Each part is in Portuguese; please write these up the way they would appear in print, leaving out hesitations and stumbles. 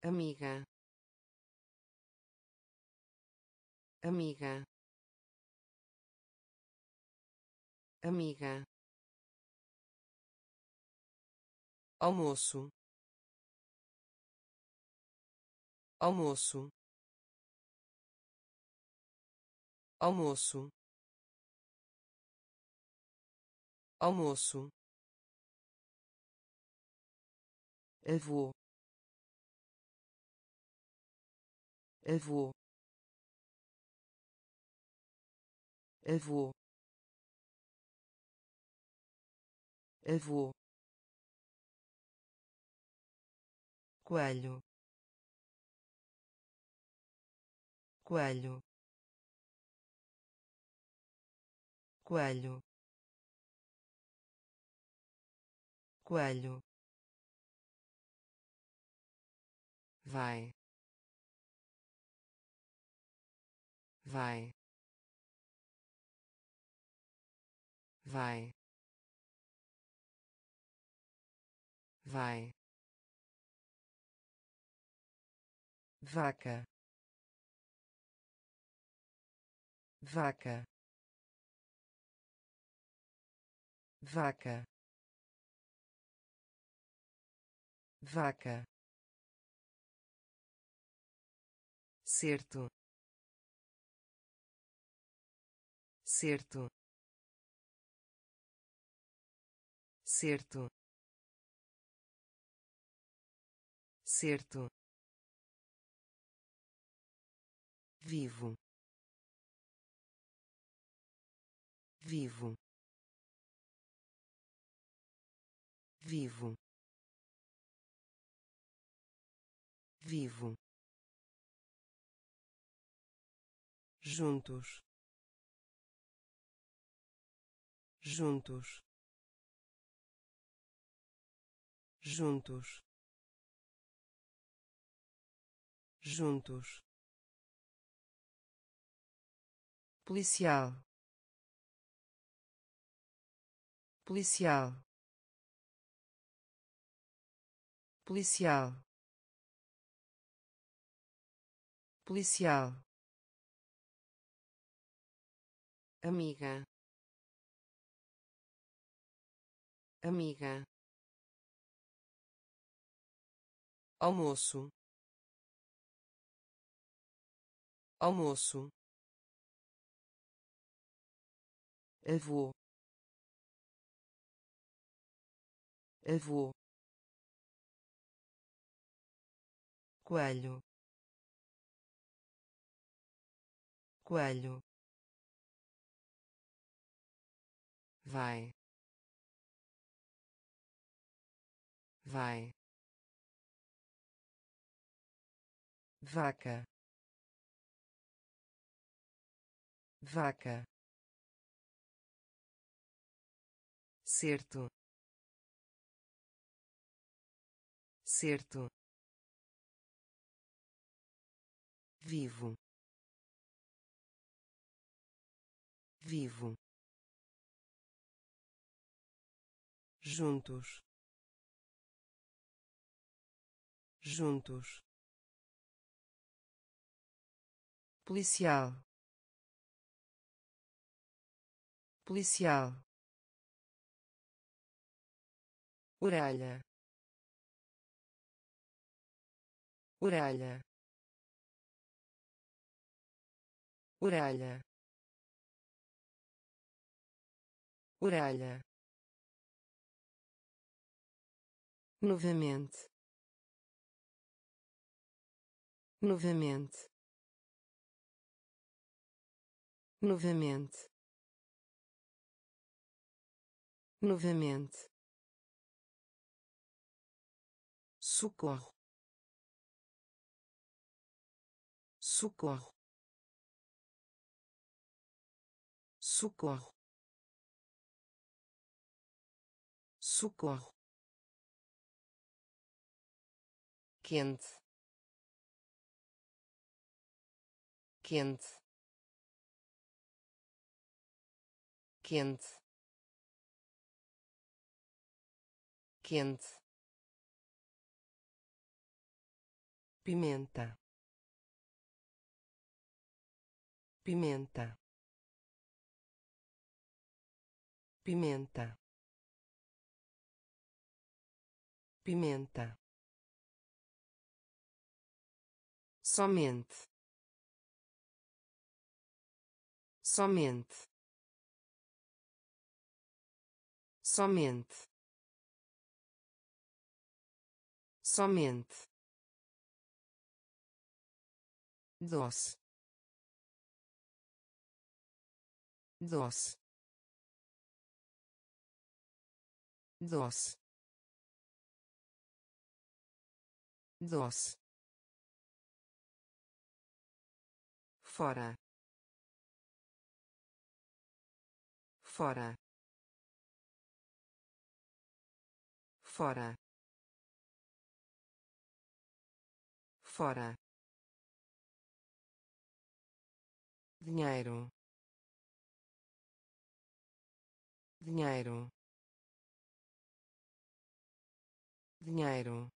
amiga, amiga, amiga, almoço, almoço, almoço, almoço, avô, avô, avô, avô, coelho, coelho, coelho, coelho, vai, vai, vai, vai, vaca, vaca, vaca, vaca, certo, certo, certo, certo, vivo, vivo, vivo, vivo, juntos, juntos, juntos, juntos, policial, policial, policial, policial, amiga, amiga, almoço, almoço, avô, avô, coelho, coelho, vai, vai, vaca, vaca, certo, certo, vivo, vivo, juntos, juntos, policial, policial, orelha, orelha, orelha, orelha, novamente, novamente, novamente, novamente, socorro, socorro, socorro, socorro, quente, quente, quente, quente, pimenta, pimenta, pimenta, pimenta, somente, somente, somente, somente, doce, doce, doce, doce, fora, fora, fora, fora, dinheiro, dinheiro, dinheiro,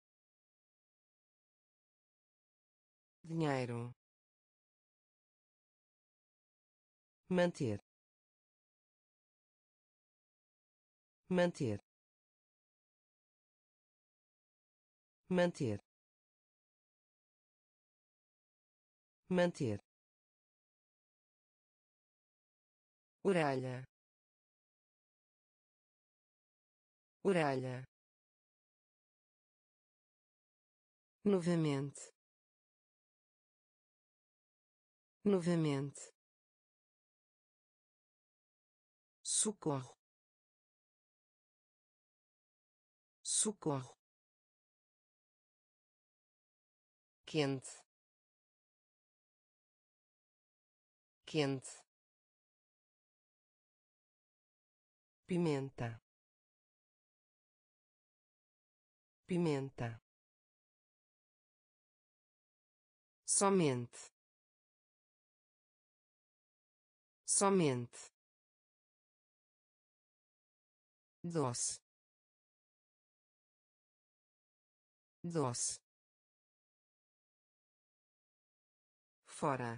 dinheiro, manter, manter, manter, manter, orelha, orelha, novamente, novamente, socorro, socorro, quente, quente, pimenta, pimenta, somente, somente, doce, doce, fora,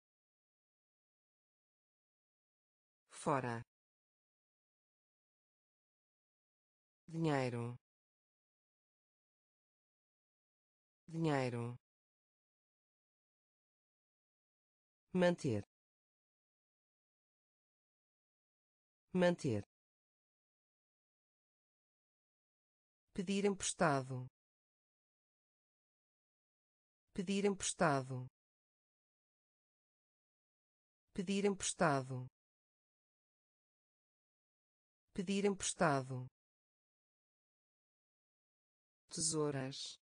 fora, dinheiro, dinheiro, manter, manter, pedir emprestado, pedir emprestado, pedir emprestado, pedir emprestado, tesouras,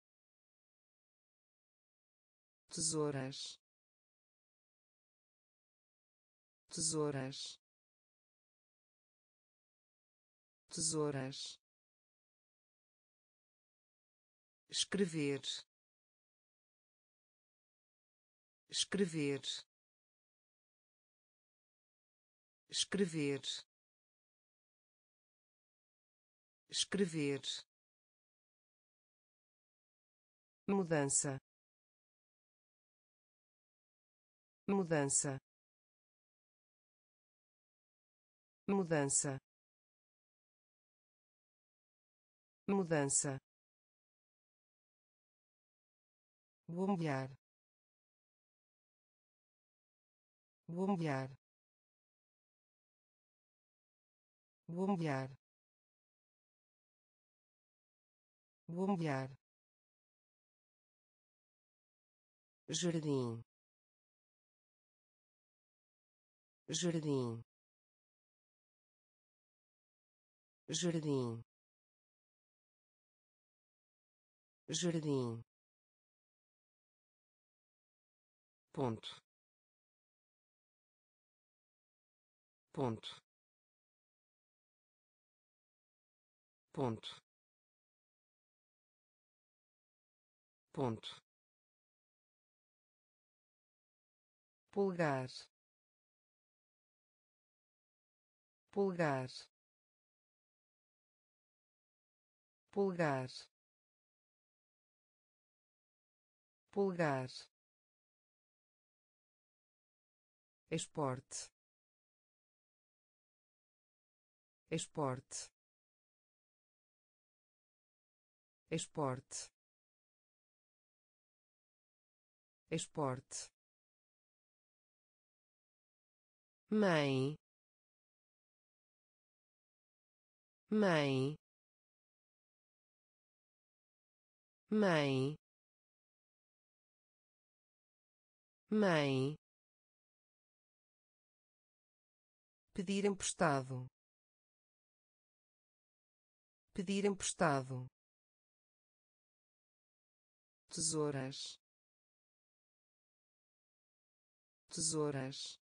tesouras, tesouras, tesouras, escrever, escrever, escrever, escrever, mudança, mudança, mudança, mudança, bombear, bombear, bombear, bombear, jardim, jardim, jardim, jardim, ponto, ponto, ponto, ponto, pulgar, pulgar, pulgar, pulgar, esporte, esporte, esporte, esporte, mãe, mãe, mãe, mãe, pedir emprestado, pedir emprestado, tesouras, tesouras,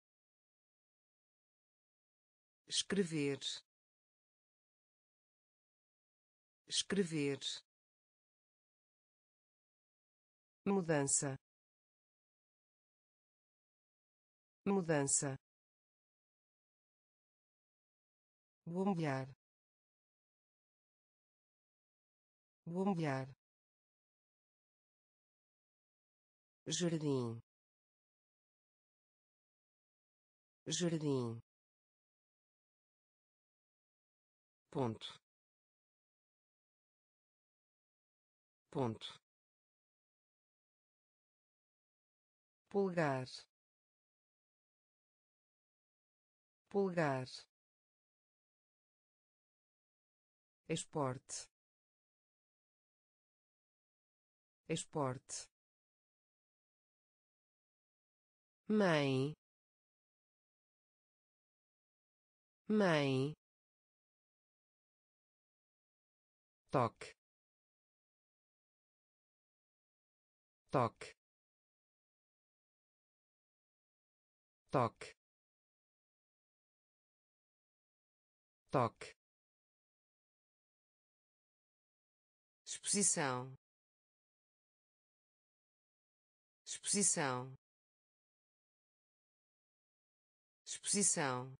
escrever, escrever, mudança, mudança, bombear, bombear, jardim, jardim, ponto, ponto, pulgar, pulgar, esporte, esporte, mãe, mãe, toque, toque, toque, toque, exposição, exposição, exposição,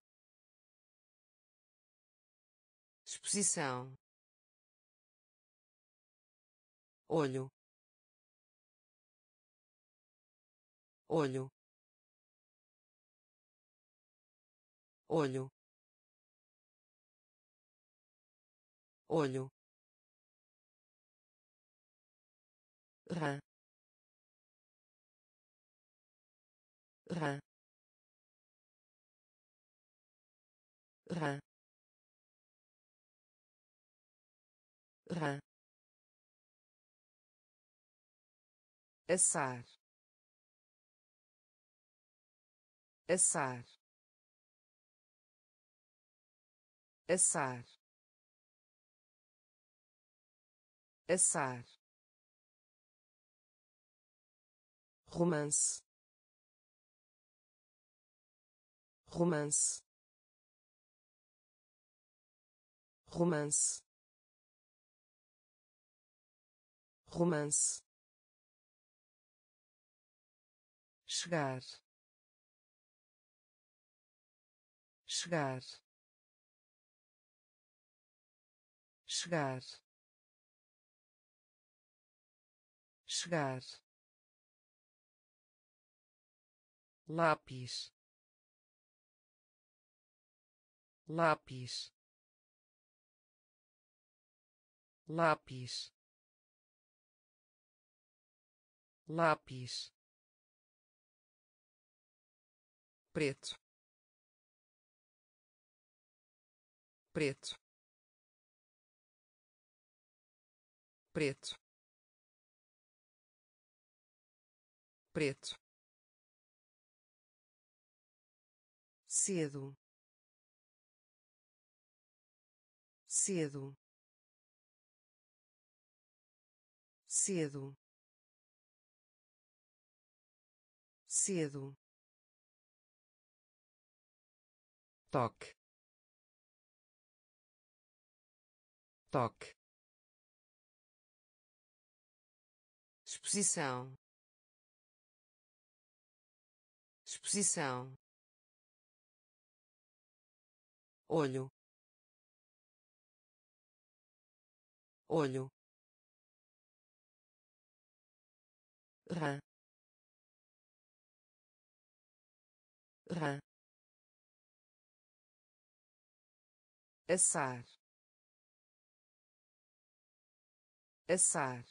exposição, olho, olho, olho, olho, rã, rã, rã, rã, assar, assar, assar, assar, romance, romance, romance, romance, chegar, chegar, chegar, chegar, lápis, lápis, lápis, lápis, preto, preto, preto, preto, cedo, cedo, cedo, cedo, toque, toque, exposição, exposição, olho, olho, rã, rã, assar, assar,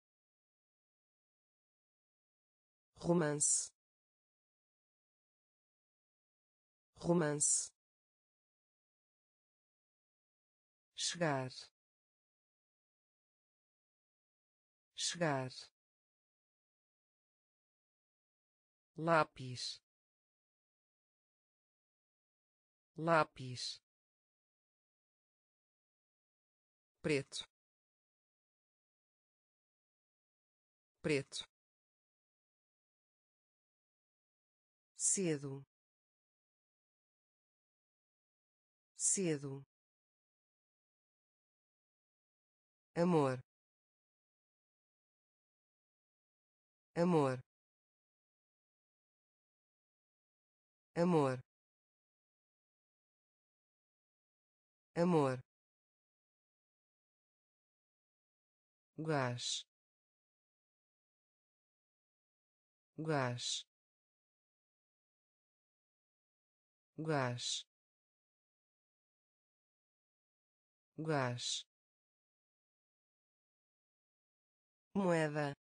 romance, romance, chegar, chegar, lápis, lápis, preto, preto, cedo, cedo, amor, amor, amor, amor, gás, gás, gás, gás, moeda,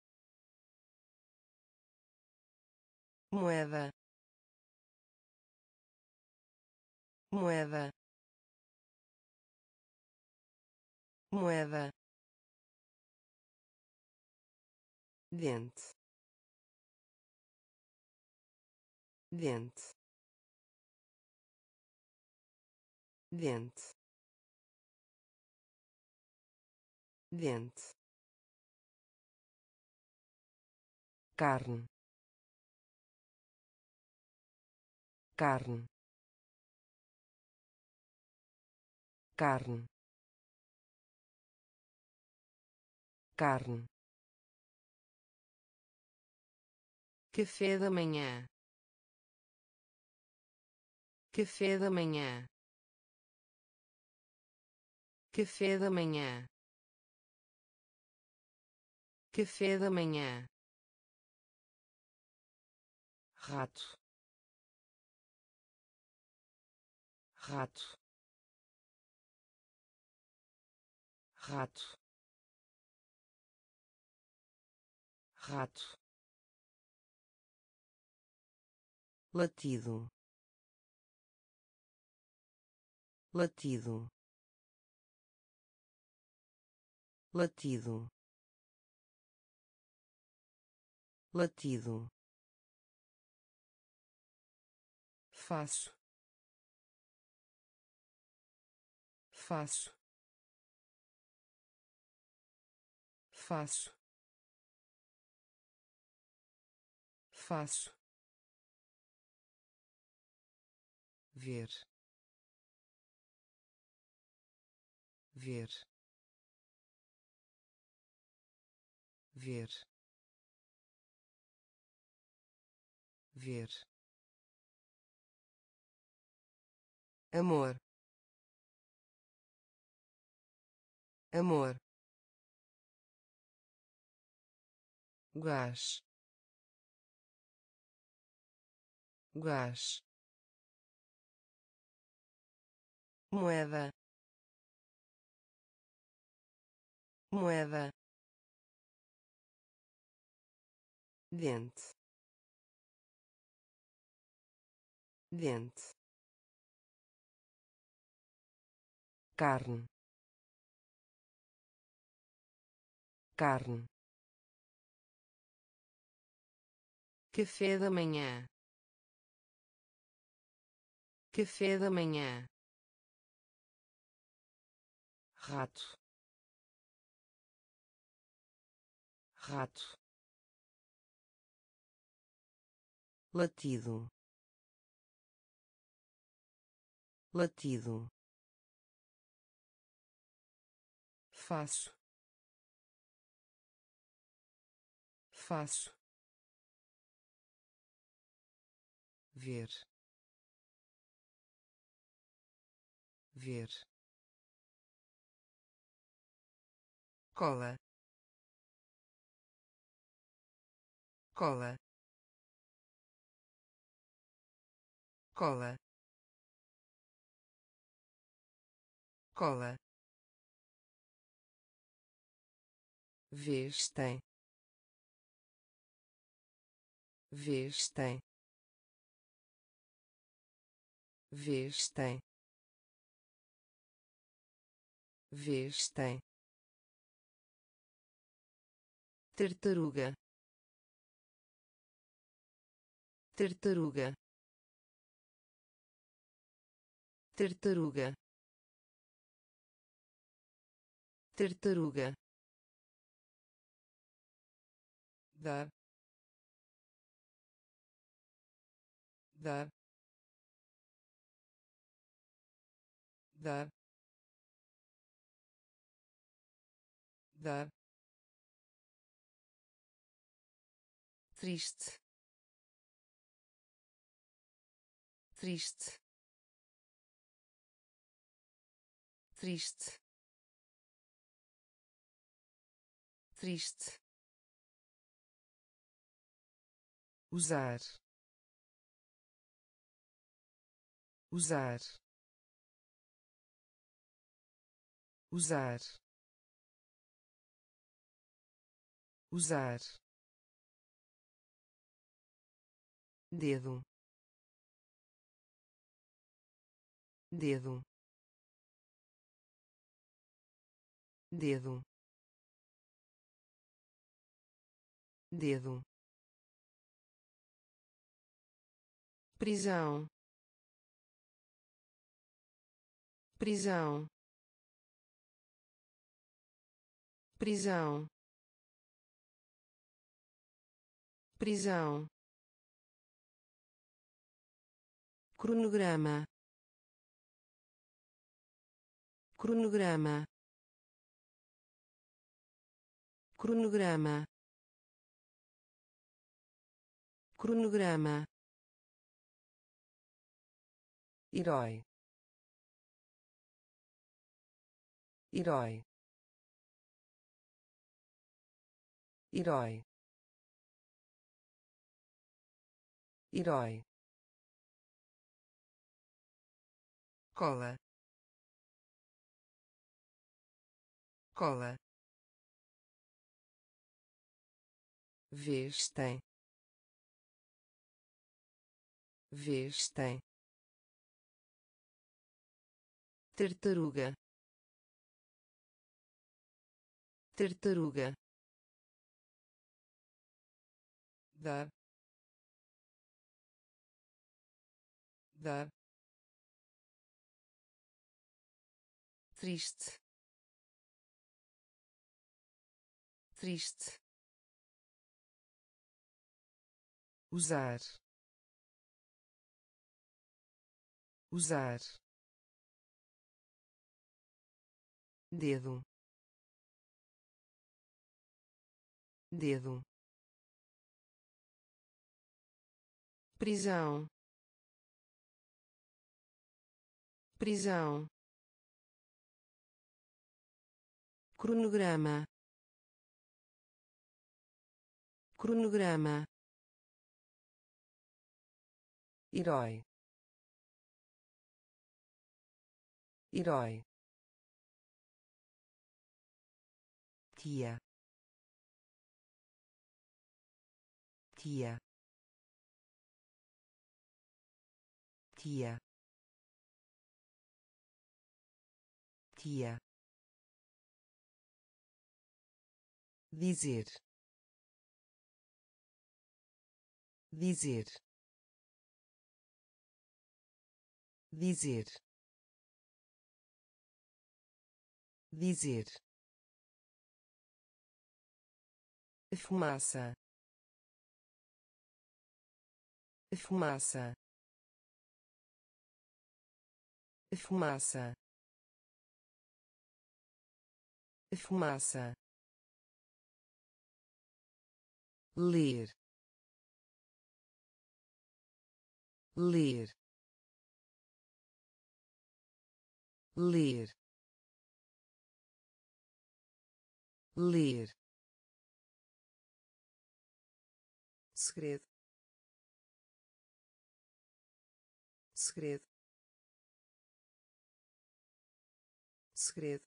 moeda, moeda, moeda, dente, dente, dente, dente, carne, carne, carne, carne, café da manhã, café da manhã, café da manhã, café da manhã, rato, rato, rato, rato, latido, latido, latido, latido, faço, faço, faço, faço, ver, ver, ver, ver, amor, amor, gás, gás, moeda, moeda, dente, dente, carne, carne, café da manhã, café da manhã, rato, rato, latido, latido, faço, faço, ver, ver, cola, cola, cola, cola, vez tem, vez tem, vez tem, vez tem, tartaruga, tartaruga, tartaruga, tartaruga, dar, dar, dar, dar, triste, triste, triste, triste, usar, usar, usar, usar, dedo, dedo, dedo, dedo, prisão, prisão, prisão, prisão, cronograma, cronograma, cronograma, cronograma, herói, herói, herói, herói, cola, cola, vez tem, vez tem, tartaruga, tartaruga, dar, dar, triste, triste, usar, usar, dedo, dedo, prisão, prisão, cronograma, cronograma, herói, herói, tia, tia, tia, tia, dizer, dizer, dizer, dizer, fumaça, fumaça, fumaça, fumaça, ler, ler, ler, ler, segredo, segredo, segredo,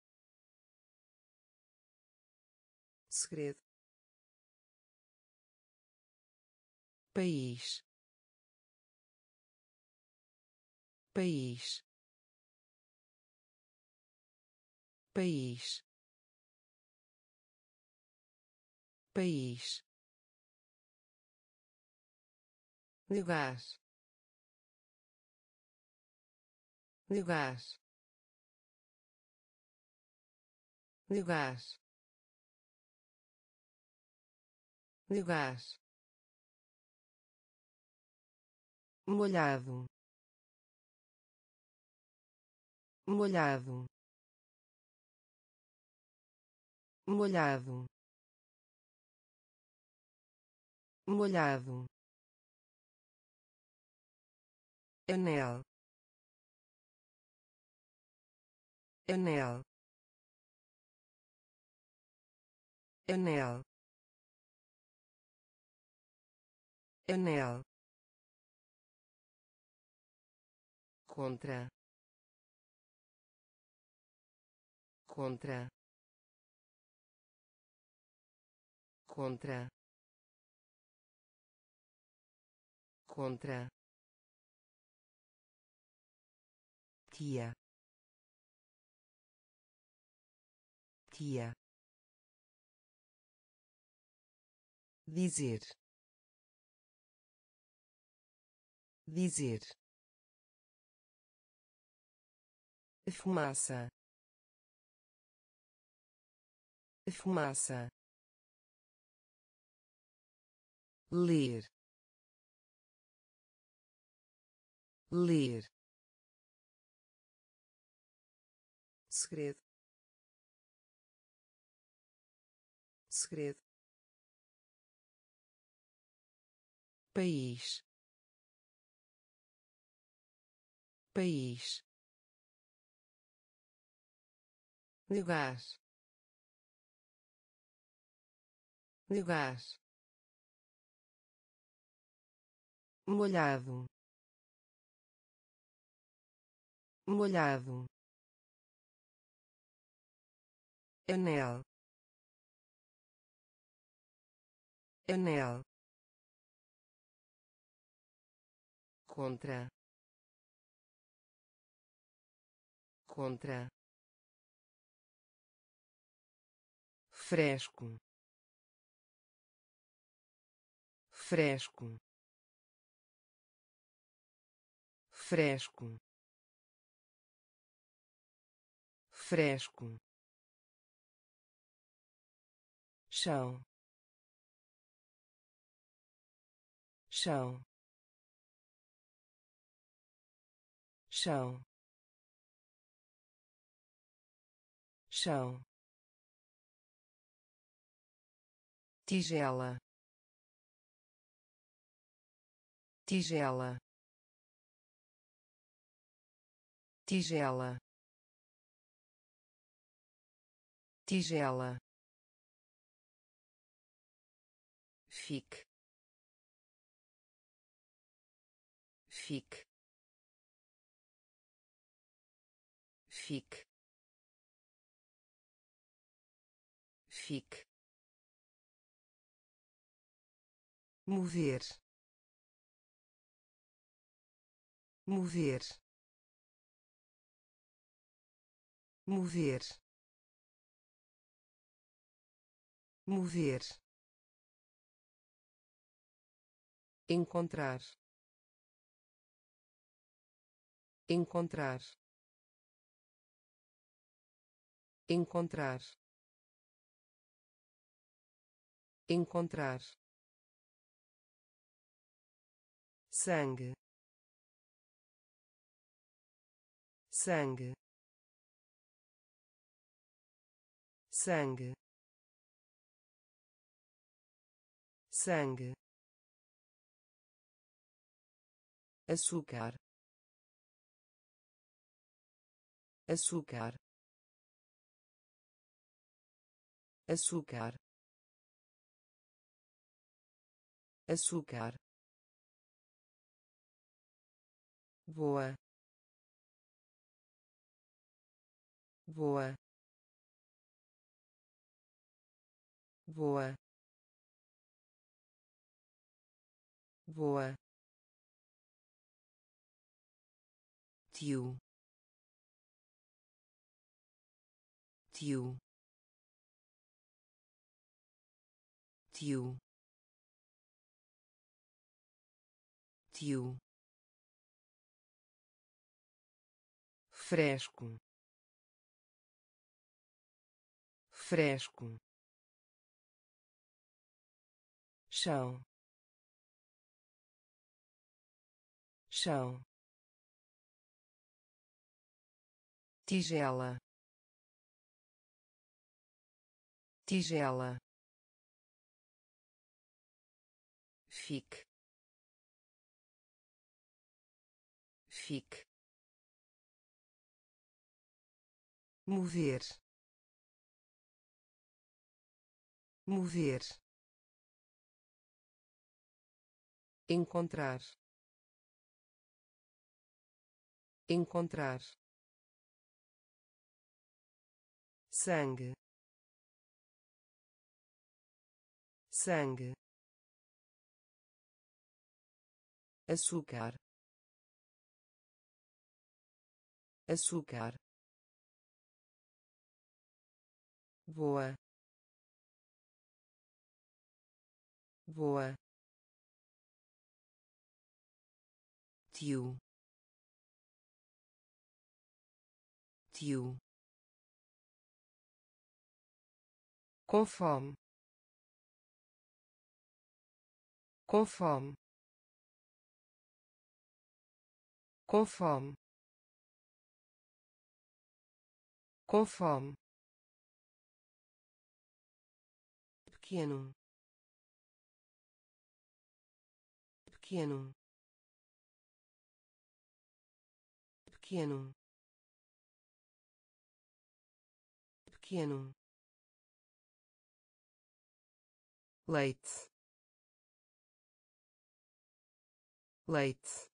segredo, país, país, país, país, lugar, lugar, lugar, lugar, molhado, molhado, molhado, molhado, anel, anel, anel, anel, contra, contra, contra, contra, tia, tia, dizer, dizer, fumaça, fumaça, ler, ler, segredo, segredo, país, país, lugar, lugar, molhado, molhado, anel, anel, contra, contra, fresco, fresco, fresco, fresco, chão, chão, chão, chão, tigela, tigela, tigela, tigela, fique, fique, fique, fique, mover, mover, mover, mover, encontrar, encontrar, encontrar, encontrar, sangue, sangue, sangue, sangue, açúcar, açúcar, açúcar, açúcar, boa, boa, boa, boa, tio, tio, tio, tio, fresco, fresco, chão, chão, tigela, tigela, fique, fique, mover, mover, encontrar, encontrar, sangue, sangue, açúcar, açúcar, boa, boa, tio, tio, com fome, com fome, com fome, com fome, pequeno, pequeno, pequeno, pequeno, leite, leite,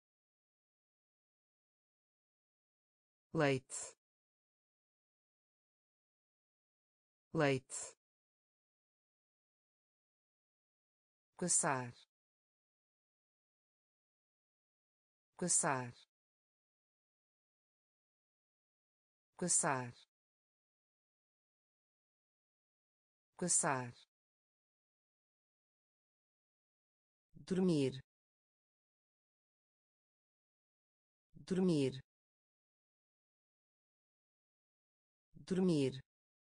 leite, leite, caçar, caçar, caçar, caçar, dormir, dormir, dormir,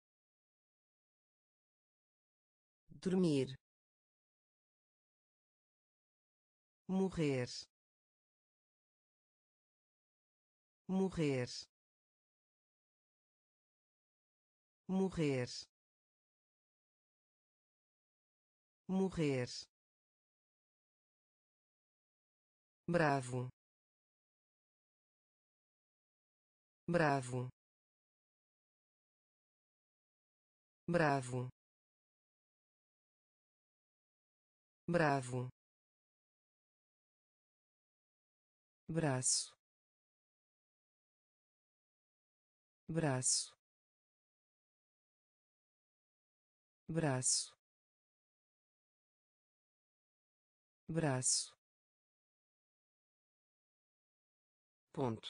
dormir, morrer, morrer, morrer, morrer, bravo, bravo, bravo, bravo, braço, braço, braço, braço, ponto,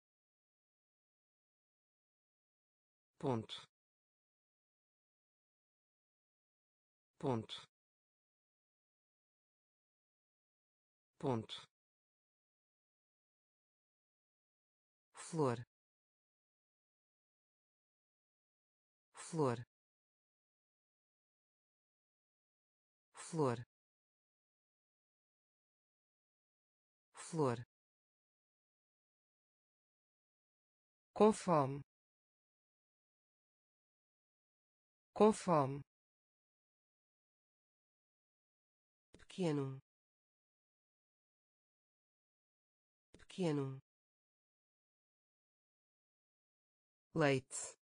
ponto, ponto, ponto, flor, flor, flor, flor, com fome, com fome, pequeno, pequeno, leite,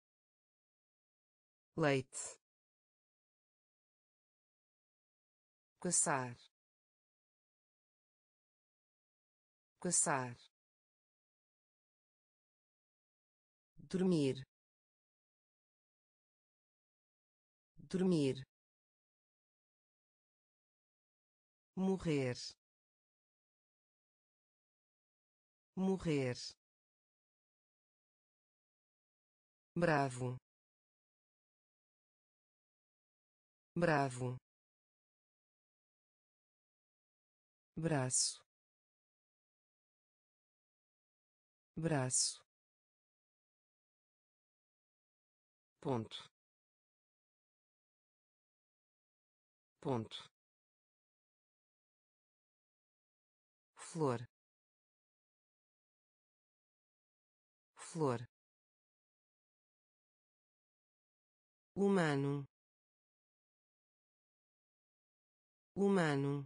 leite, caçar, caçar, dormir, dormir, morrer, morrer, bravo, bravo, braço, braço, ponto, ponto, flor, flor, humano, humano,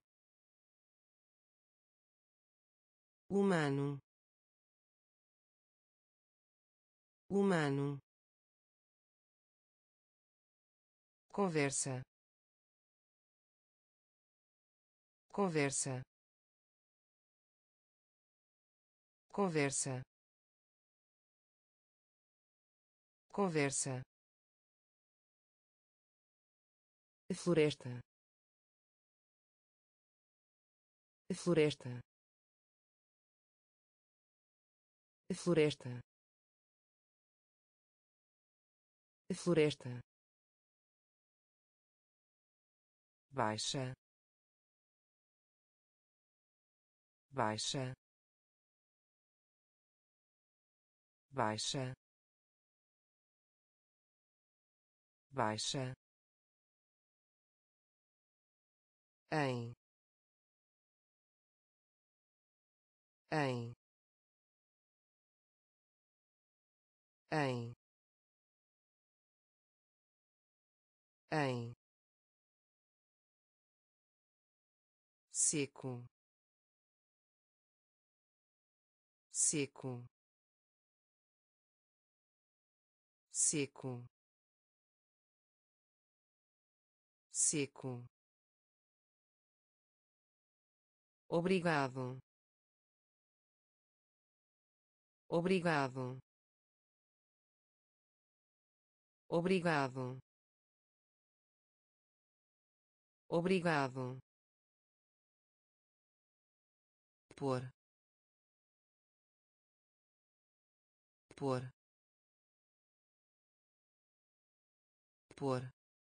humano, humano, conversa, conversa, conversa, conversa, floresta, floresta, floresta, floresta, baixa, baixa, baixa, baixa, em, em, em, em, seco, seco, seco, seco, obrigado, obrigado, obrigado, obrigado, por, por, por,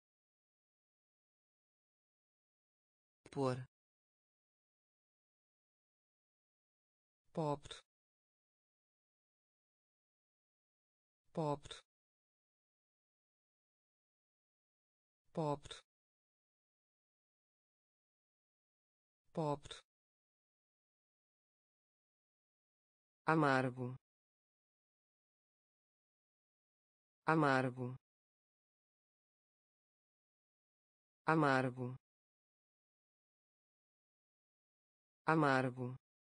por, pobre, pobre, pobre, pobre, amargo, amargo, amargo, amargo,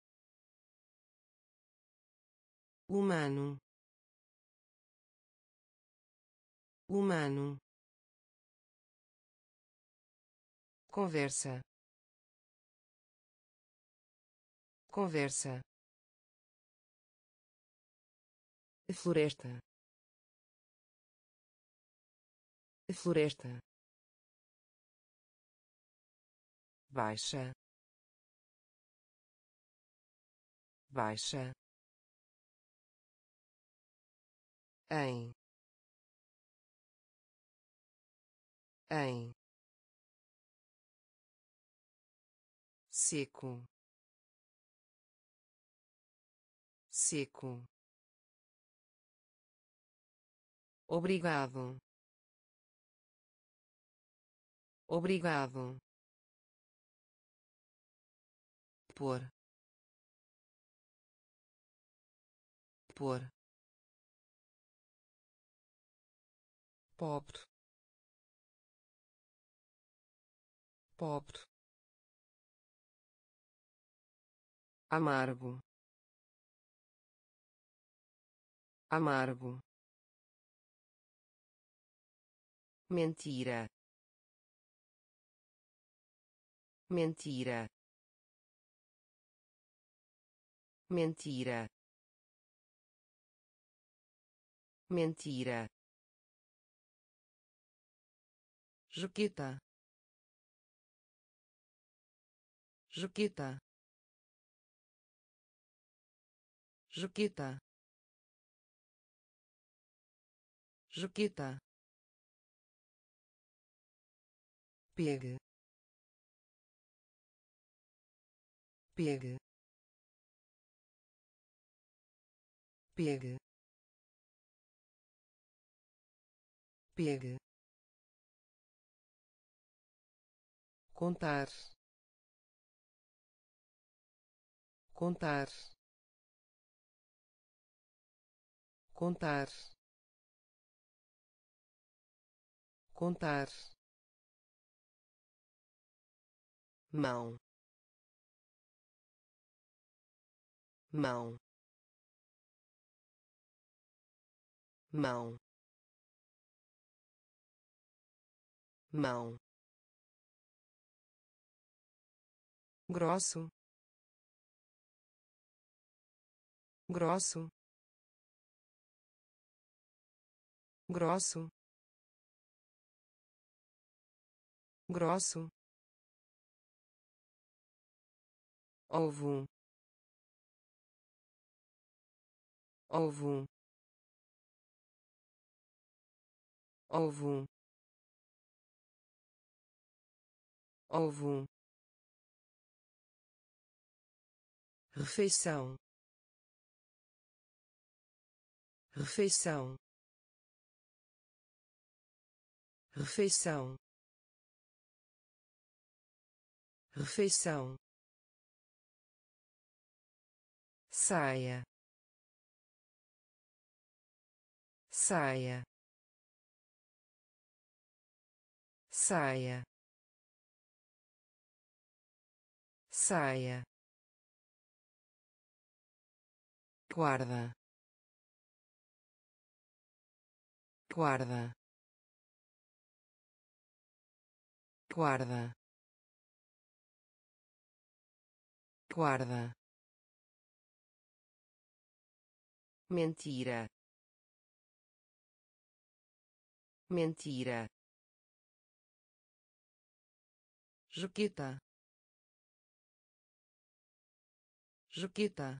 humano, humano, conversa, conversa, floresta, floresta, baixa, baixa, em, em, seco, seco, obrigado, obrigado, por, por, pobre, pobre, amargo, amargo, mentira, mentira, mentira, mentira, Juquita, Juquita, Juquita, Juquita, pegue, pegue, pegue, pegue, contar, contar, contar, contar, mão, mão, mão, mão, grosso, grosso, grosso, grosso, ovo, ovo, ovo, ovo, refeição, refeição, refeição, refeição, saia, saia, saia, saia, guarda, guarda, guarda, guarda, mentira, mentira, Juquita, Juquita,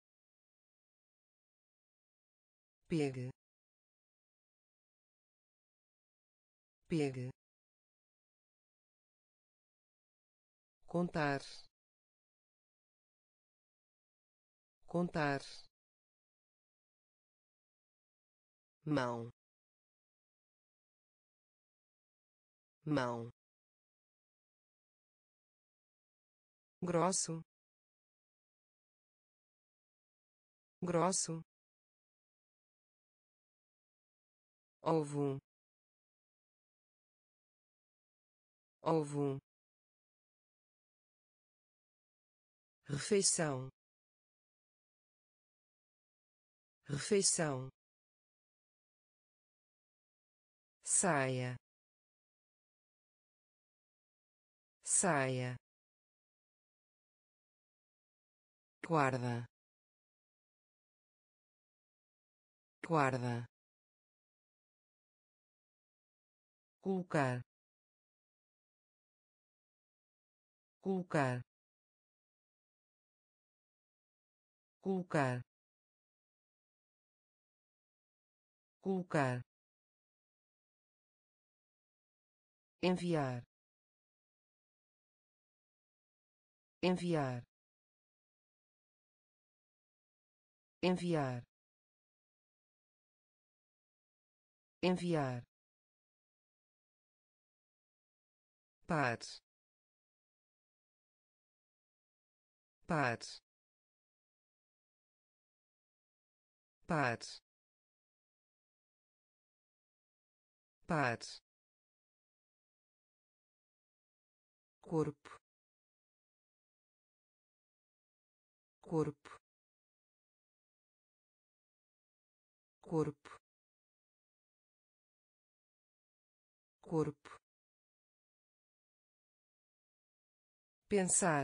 pegue, pegue, contar, contar, mão, mão, grosso, grosso, ovo, ovo, refeição, refeição, saia, saia, guarda, guarda, colocar, colocar, colocar, colocar, enviar, enviar, enviar, enviar, par, par, par, par, corpo, corpo, corpo, corpo, pensar,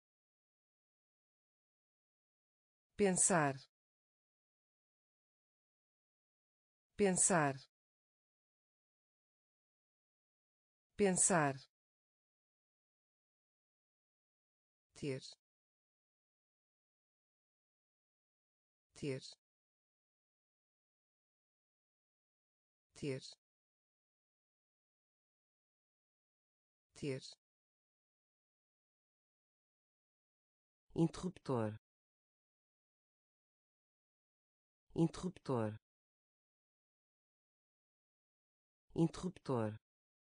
pensar, pensar, pensar, ter, ter, ter, ter, interruptor, interruptor, interruptor,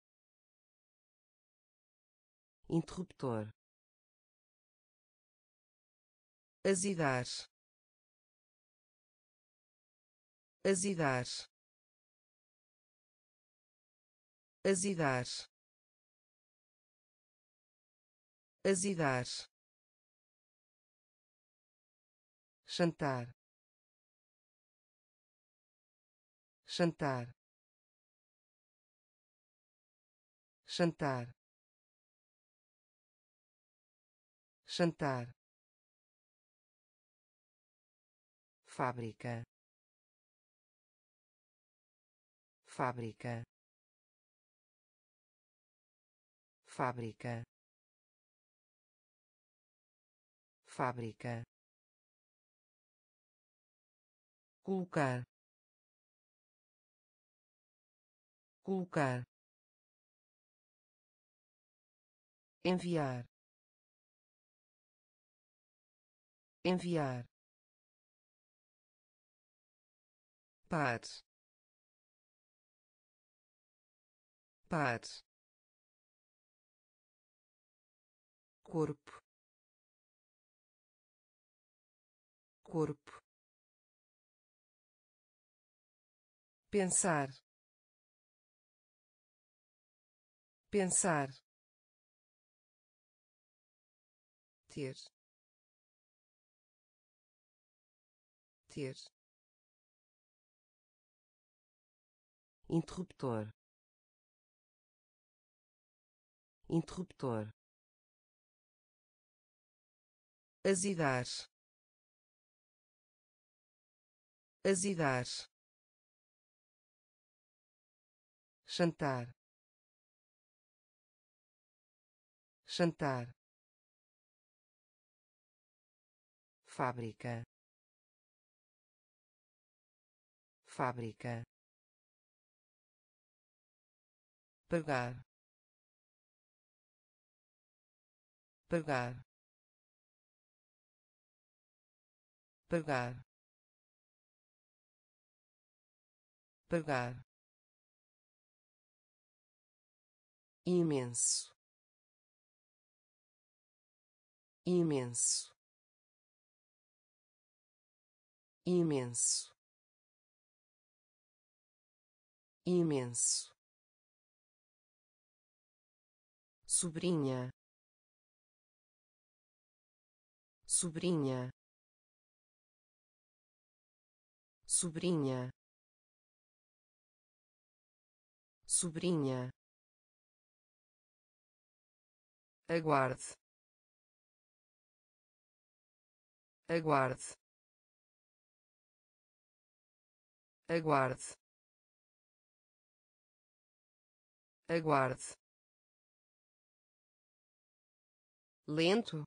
interruptor, azedar, azedar, azedar, azedar, jantar, jantar, jantar, jantar, fábrica, fábrica, fábrica, fábrica, colocar, colocar, enviar, enviar, par, par, corpo, corpo, pensar, pensar, ter, ter, interruptor, interruptor, azedar, azedar, jantar, jantar, fábrica, fábrica, pagar, pagar, pagar, pagar, imenso, imenso, imenso, imenso, sobrinha, sobrinha, sobrinha, sobrinha, aguarde, aguarde, aguarde, aguarde, lento,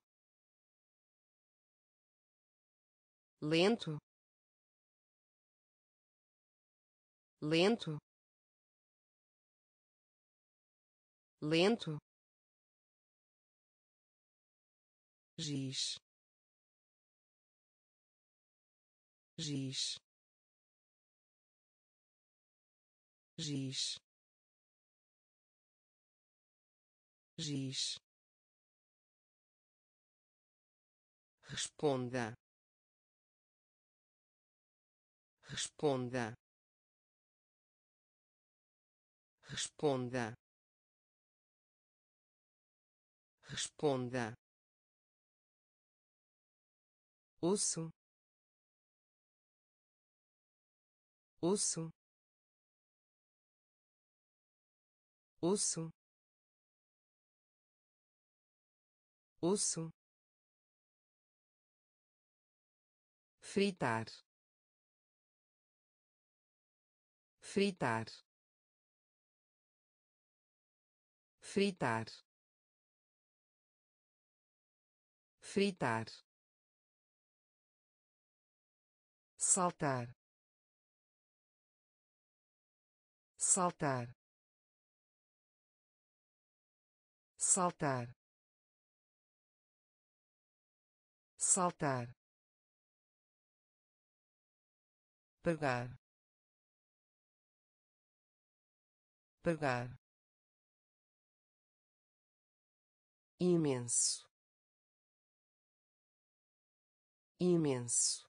lento, lento, lento, giz, giz, giz, giz, responda, responda, responda, responda, osso, osso, osso, osso, fritar, fritar, fritar, fritar, saltar, saltar, saltar, saltar, pagar, pagar, imenso, imenso,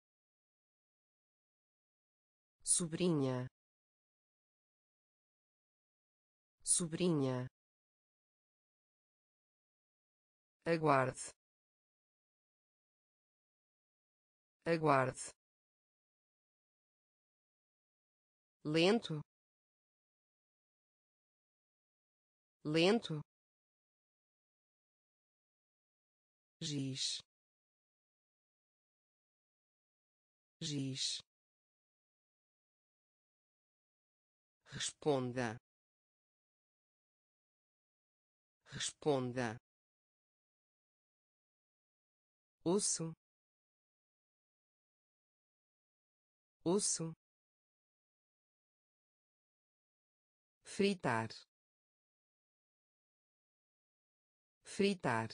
sobrinha, sobrinha, aguarde, aguarde, lento, lento, giz, giz, responda, responda, osso, osso, fritar, fritar,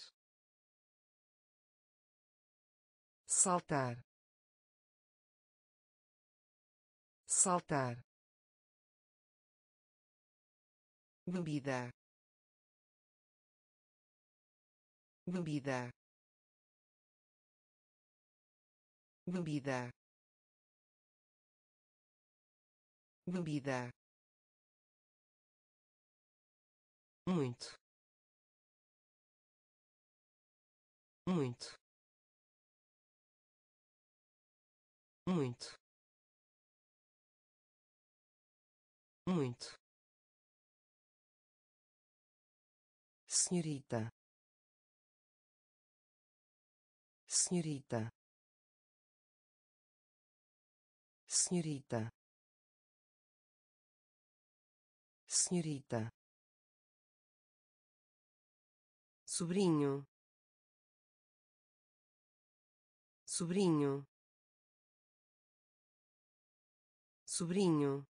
saltar, saltar, bebida, bebida, bebida, bebida, muito, muito, muito, muito, senhorita, senhorita, senhorita, senhorita, sobrinho, sobrinho, sobrinho,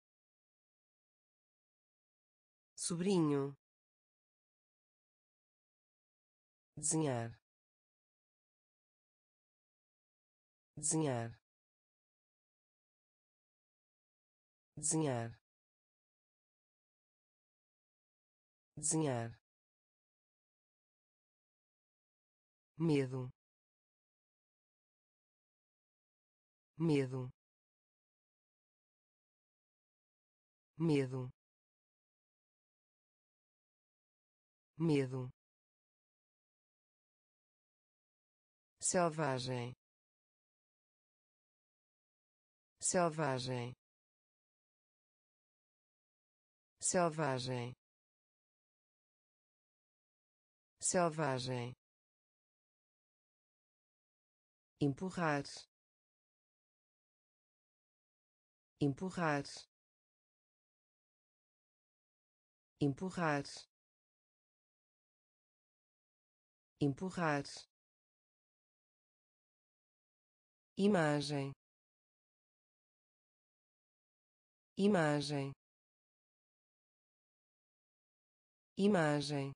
sobrinho, desenhar, desenhar, desenhar, desenhar, medo, medo, medo, medo, selvagem, selvagem, selvagem, selvagem, empurrar, empurrar, empurrar, empurrar, imagem, imagem, imagem,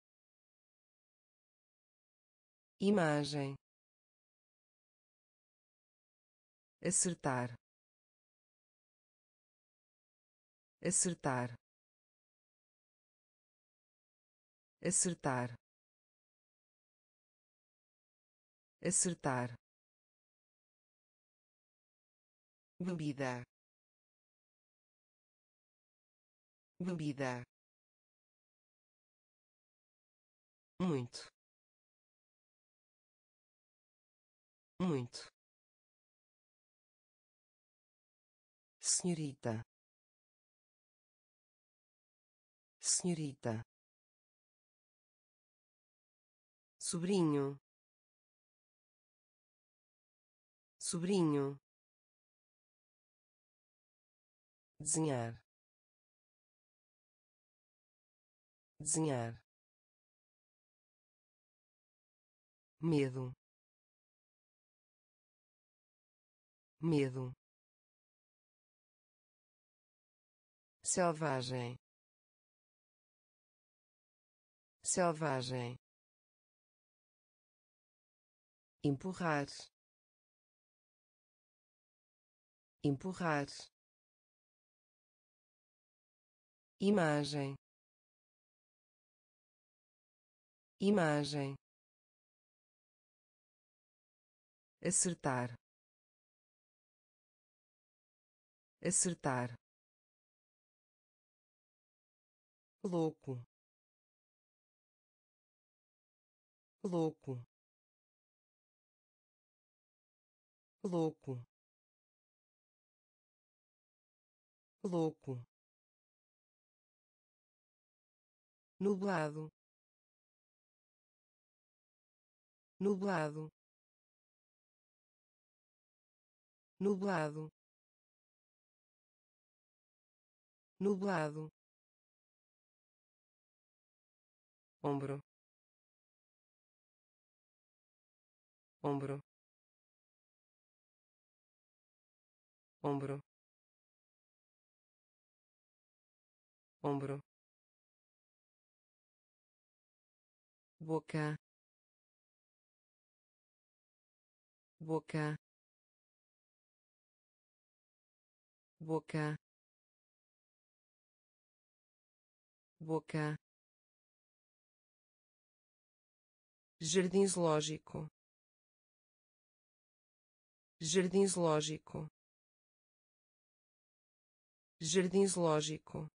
imagem, acertar, acertar, acertar, acertar, bebida, bebida, muito, muito, senhorita, senhorita, sobrinho, sobrinho, desenhar, desenhar, medo, medo, selvagem, selvagem, empurrar, empurrar, imagem, imagem, acertar, acertar, louco, louco, louco, louco, nublado, nublado, nublado, nublado, ombro, ombro, ombro, ombro, boca, boca, boca, boca, jardim zoológico, jardim zoológico, jardim zoológico,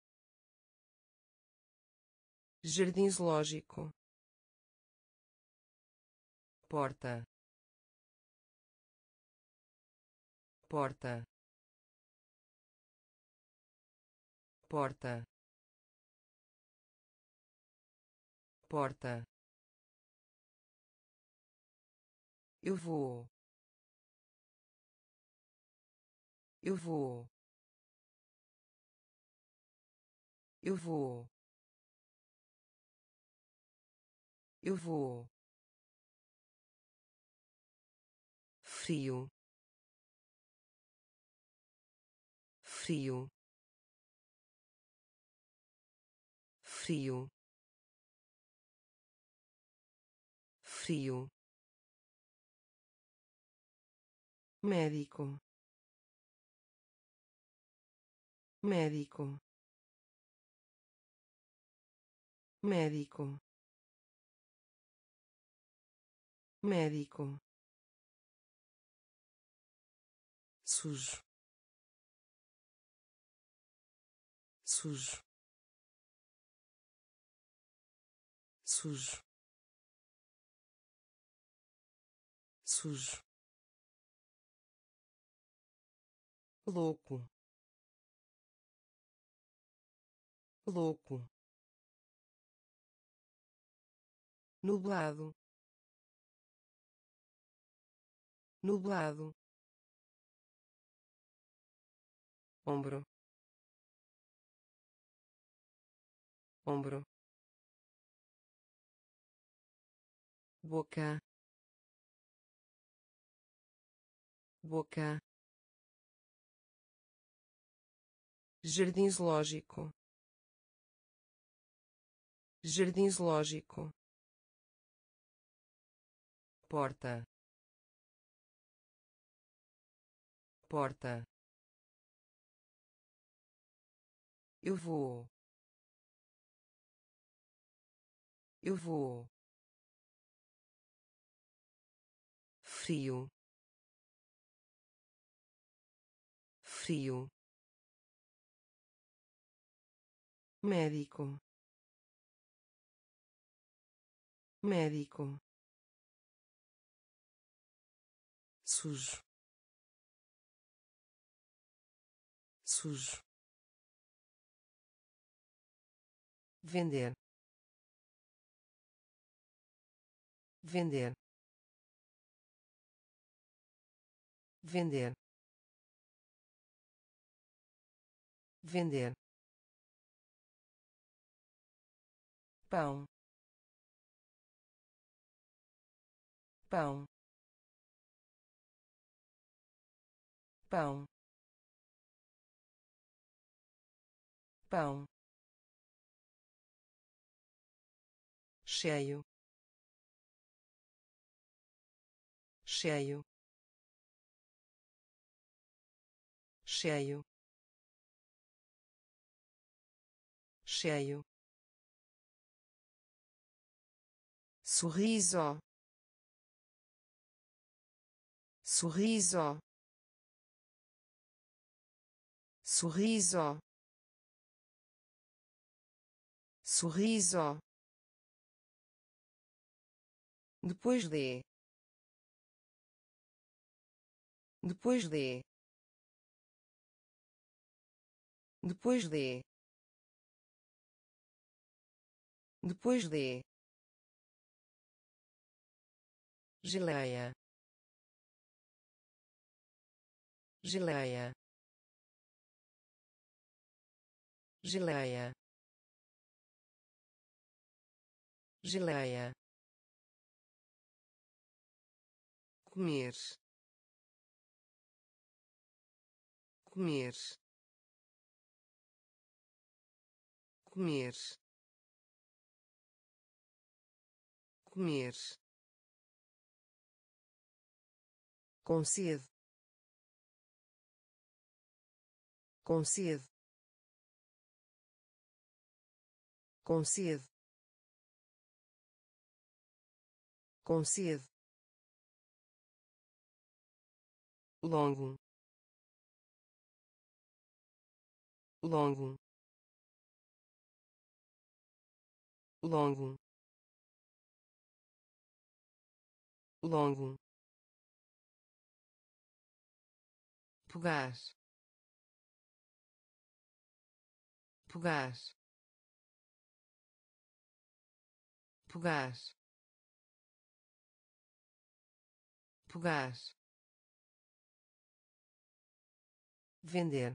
jardim zoológico, porta, porta, porta, porta, eu vou, eu vou, eu vou, eu vou, frio, frio, frio, frio, médico, médico, médico, médico, sujo, sujo, sujo, sujo, louco, louco, nublado, nublado, ombro, ombro, boca, boca, jardim zoológico, jardim zoológico, porta, porta, eu vou, eu vou, frio, frio, médico, médico, sujo, sujo, vender, vender, vender, vender, pão, pão, pão, pão, cheio, cheio, cheio, cheio, sorriso, sorriso, sorriso, sorriso, depois de, depois de, depois de, depois de, geleia, geleia, geleia, geleia, comer, comer, comer, comer, concede, concede, concede, concede, longo, longo, longo, longo, pegar, pegar, pegar, pegar, vender,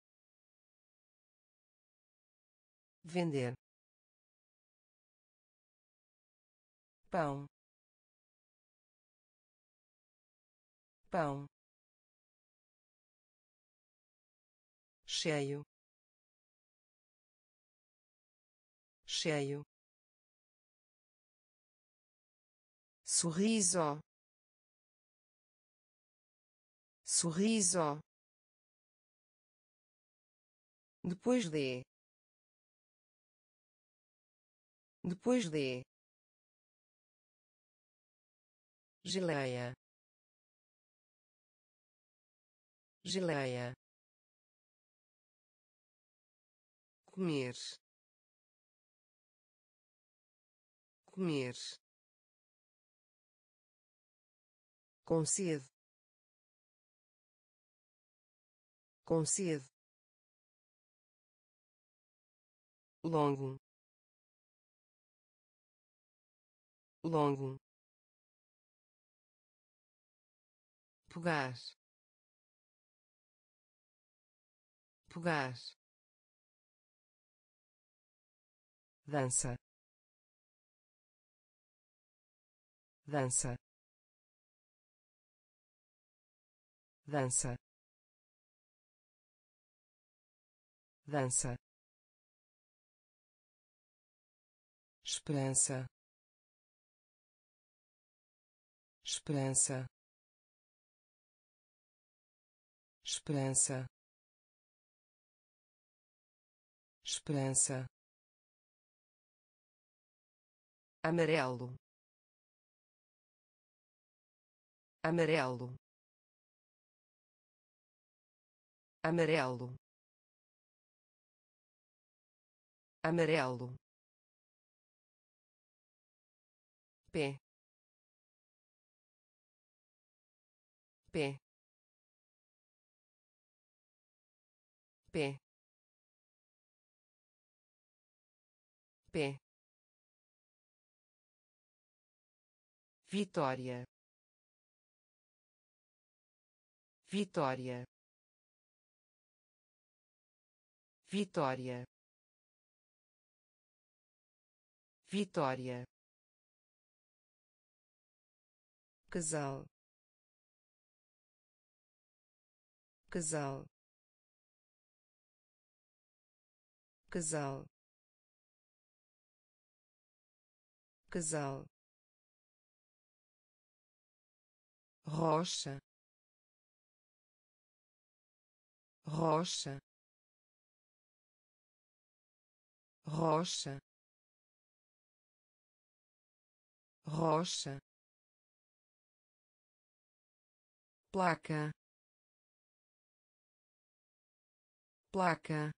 vender, pão, pão, cheio, cheio, sorriso, sorriso, depois de, depois de, geleia, geleia, comer, comer, concede, concede, longo, longo, pegar, pegar, dança, dança, dança, dança, esperança, esperança, esperança, esperança, amarelo, amarelo, amarelo, amarelo, pé, pé, pé, pé, Vitória. Vitória. Vitória. Vitória. Casal. Casal. Casal. Casal. Rocha. Rocha. Rocha. Rocha. Placa. Placa.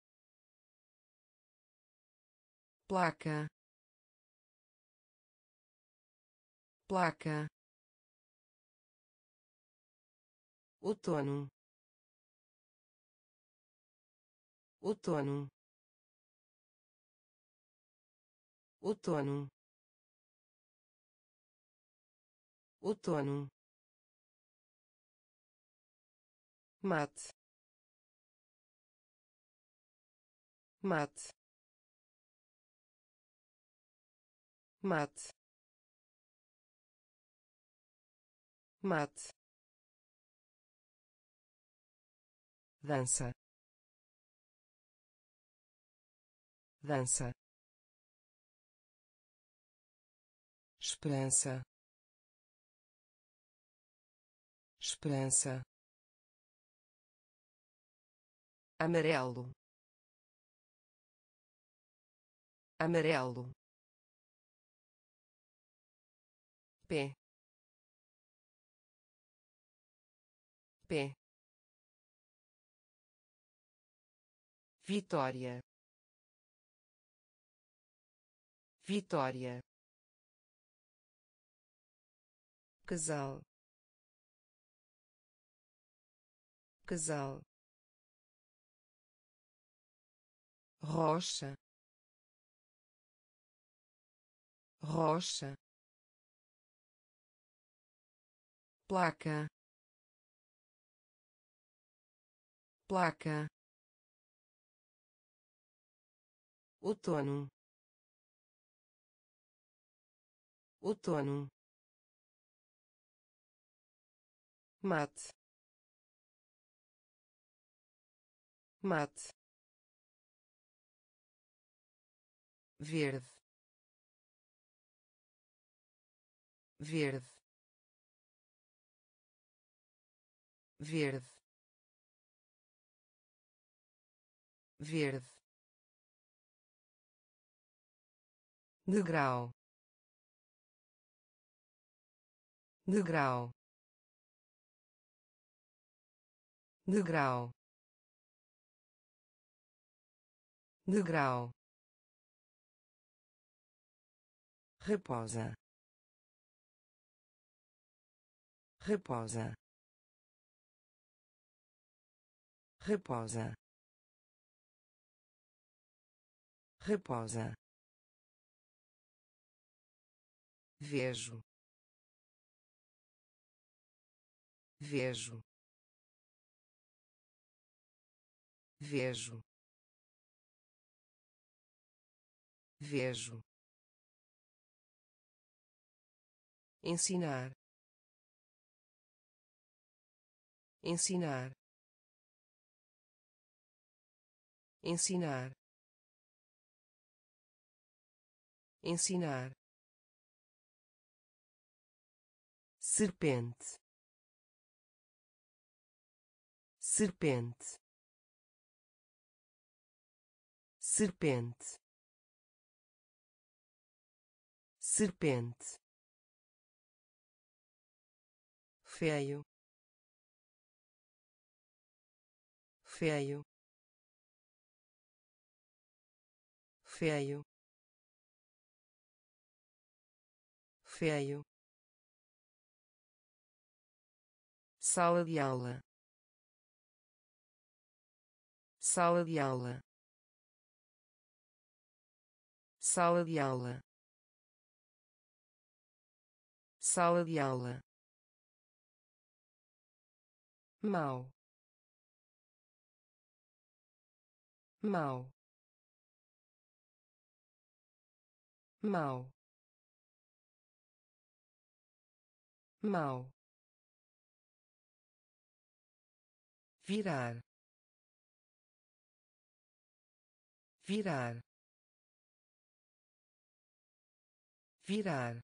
Placa. Placa. Outono. Outono. Outono. Outono. Mate. Mate. Mate. Mate. Dança. Dança. Esperança. Esperança. Amarelo. Amarelo. Pé. Pé. Vitória. Vitória. Casal. Casal. Rocha. Rocha. Placa. Placa. Outono. Outono. Mate. Mate. Verde. Verde. Verde. Verde. Degrau. Degrau. Degrau. Degrau. Reposa. Reposa. Reposa. Reposa. Vejo. Vejo. Vejo. Vejo. Ensinar. Ensinar. Ensinar. Ensinar. Serpente. Serpente. Serpente. Serpente. Feio. Feio. Feio. Feio. Sala de aula. Sala de aula. Sala de aula. sala de aula, mau, mau, mau, mau, virar, virar, virar,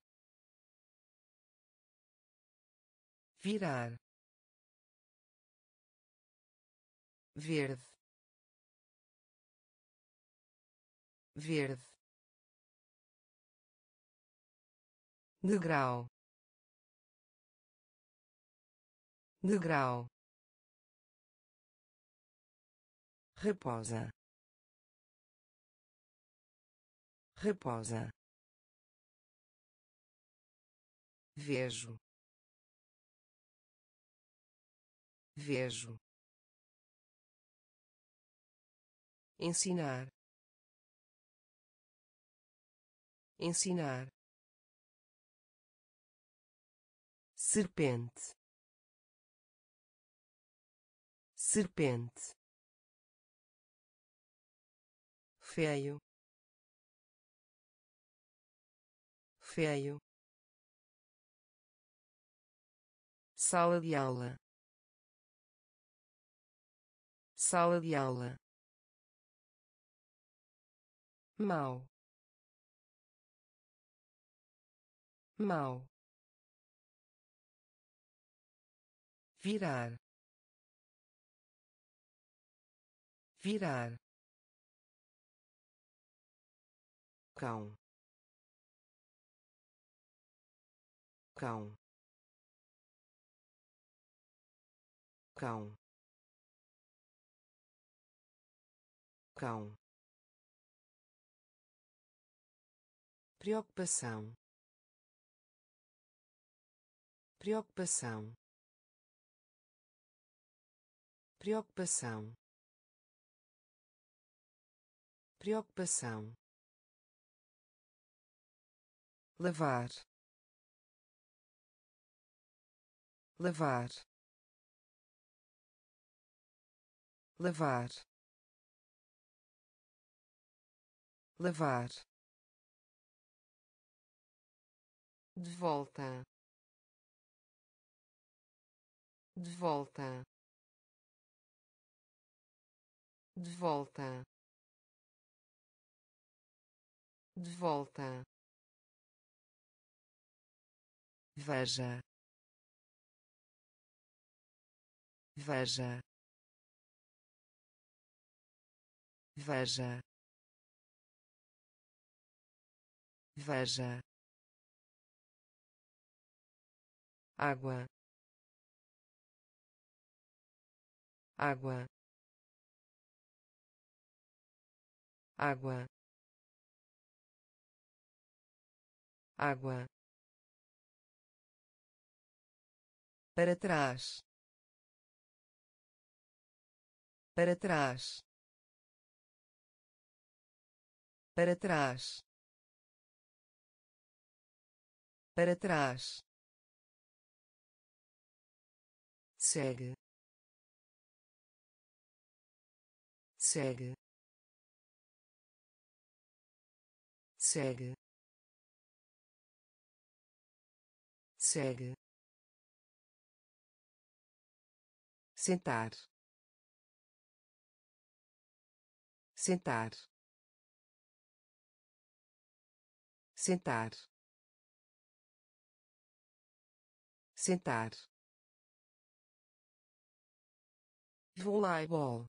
virar, verde, verde, degrau, degrau, reposa, reposa, vejo, vejo, ensinar, ensinar, serpente, serpente, feio, feio, sala de aula, sala de aula, mau, mau, virar, virar, cão, cão, cão, cão, preocupação, preocupação, preocupação, preocupação, lavar, lavar, lavar, lavar, de volta, de volta, de volta, de volta, veja, veja, veja, veja, água, água, água, água, para trás, para trás, para trás, para trás, segue, segue, segue, segue, sentar, sentar, sentar, sentar, voleibol,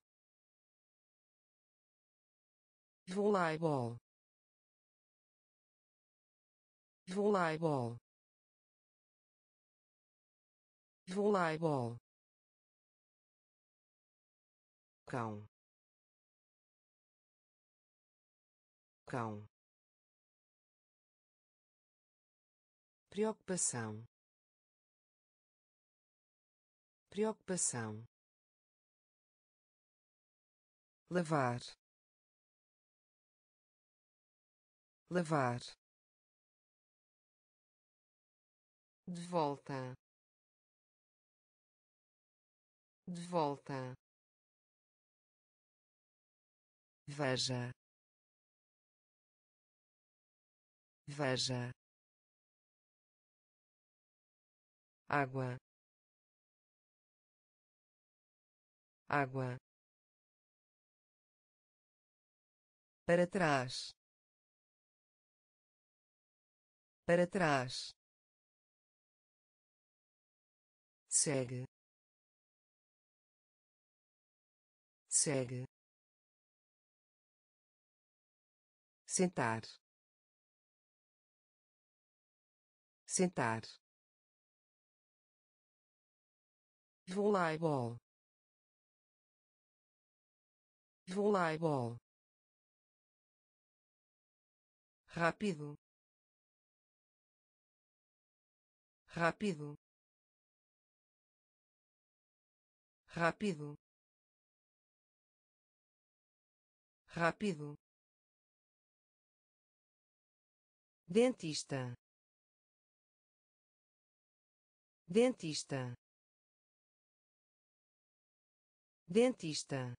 voleibol, voleibol, voleibol, cão, cão, preocupação, preocupação, lavar, lavar, de volta, de volta, veja, veja, água, água, para trás, para trás, segue, segue, sentar, sentar, voleibol, voleibol, rápido, rápido, rápido, rápido, dentista, dentista, dentista,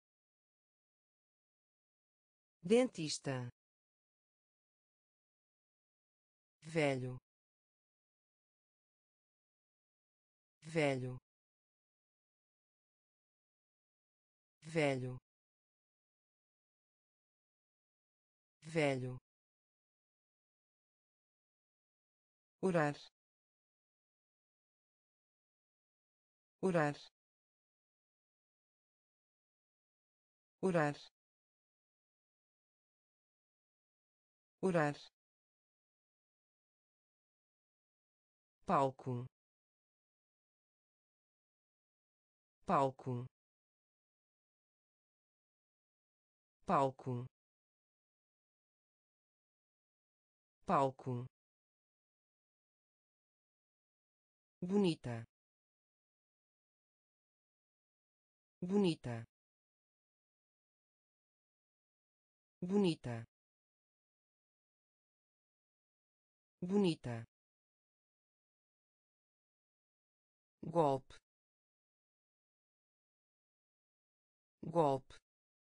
dentista, velho, velho, velho, velho, orar, orar, orar, orar, palco, palco, palco, palco, bonita, bonita, bonita, bonita, golpe, golpe,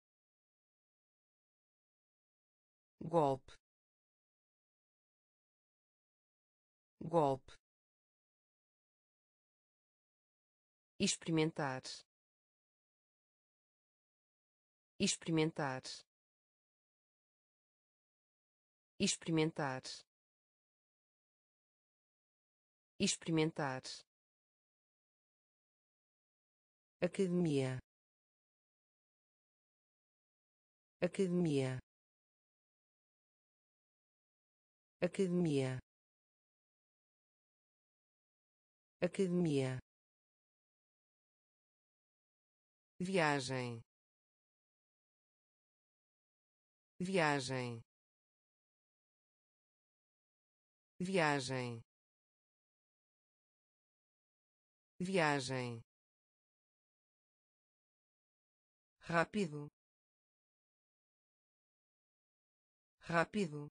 golpe, golpe, experimentar, experimentar, experimentar, experimentar, academia, academia, academia, academia, viagem, viagem, viagem, viagem, rápido, rápido,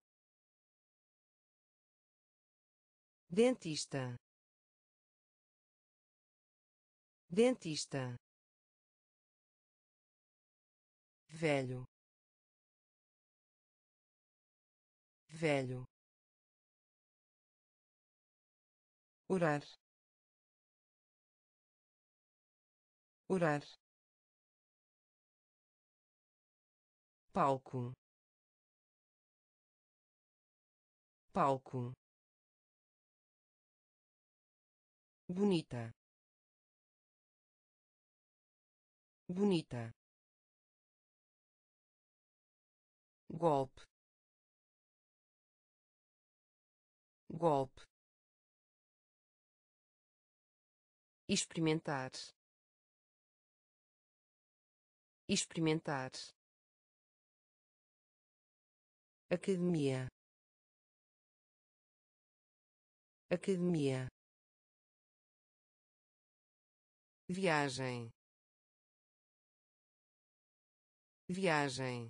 dentista, dentista, velho, velho, orar, orar, palco, palco, bonita, bonita, golpe, golpe, experimentar, experimentar, academia, academia, viagem, viagem,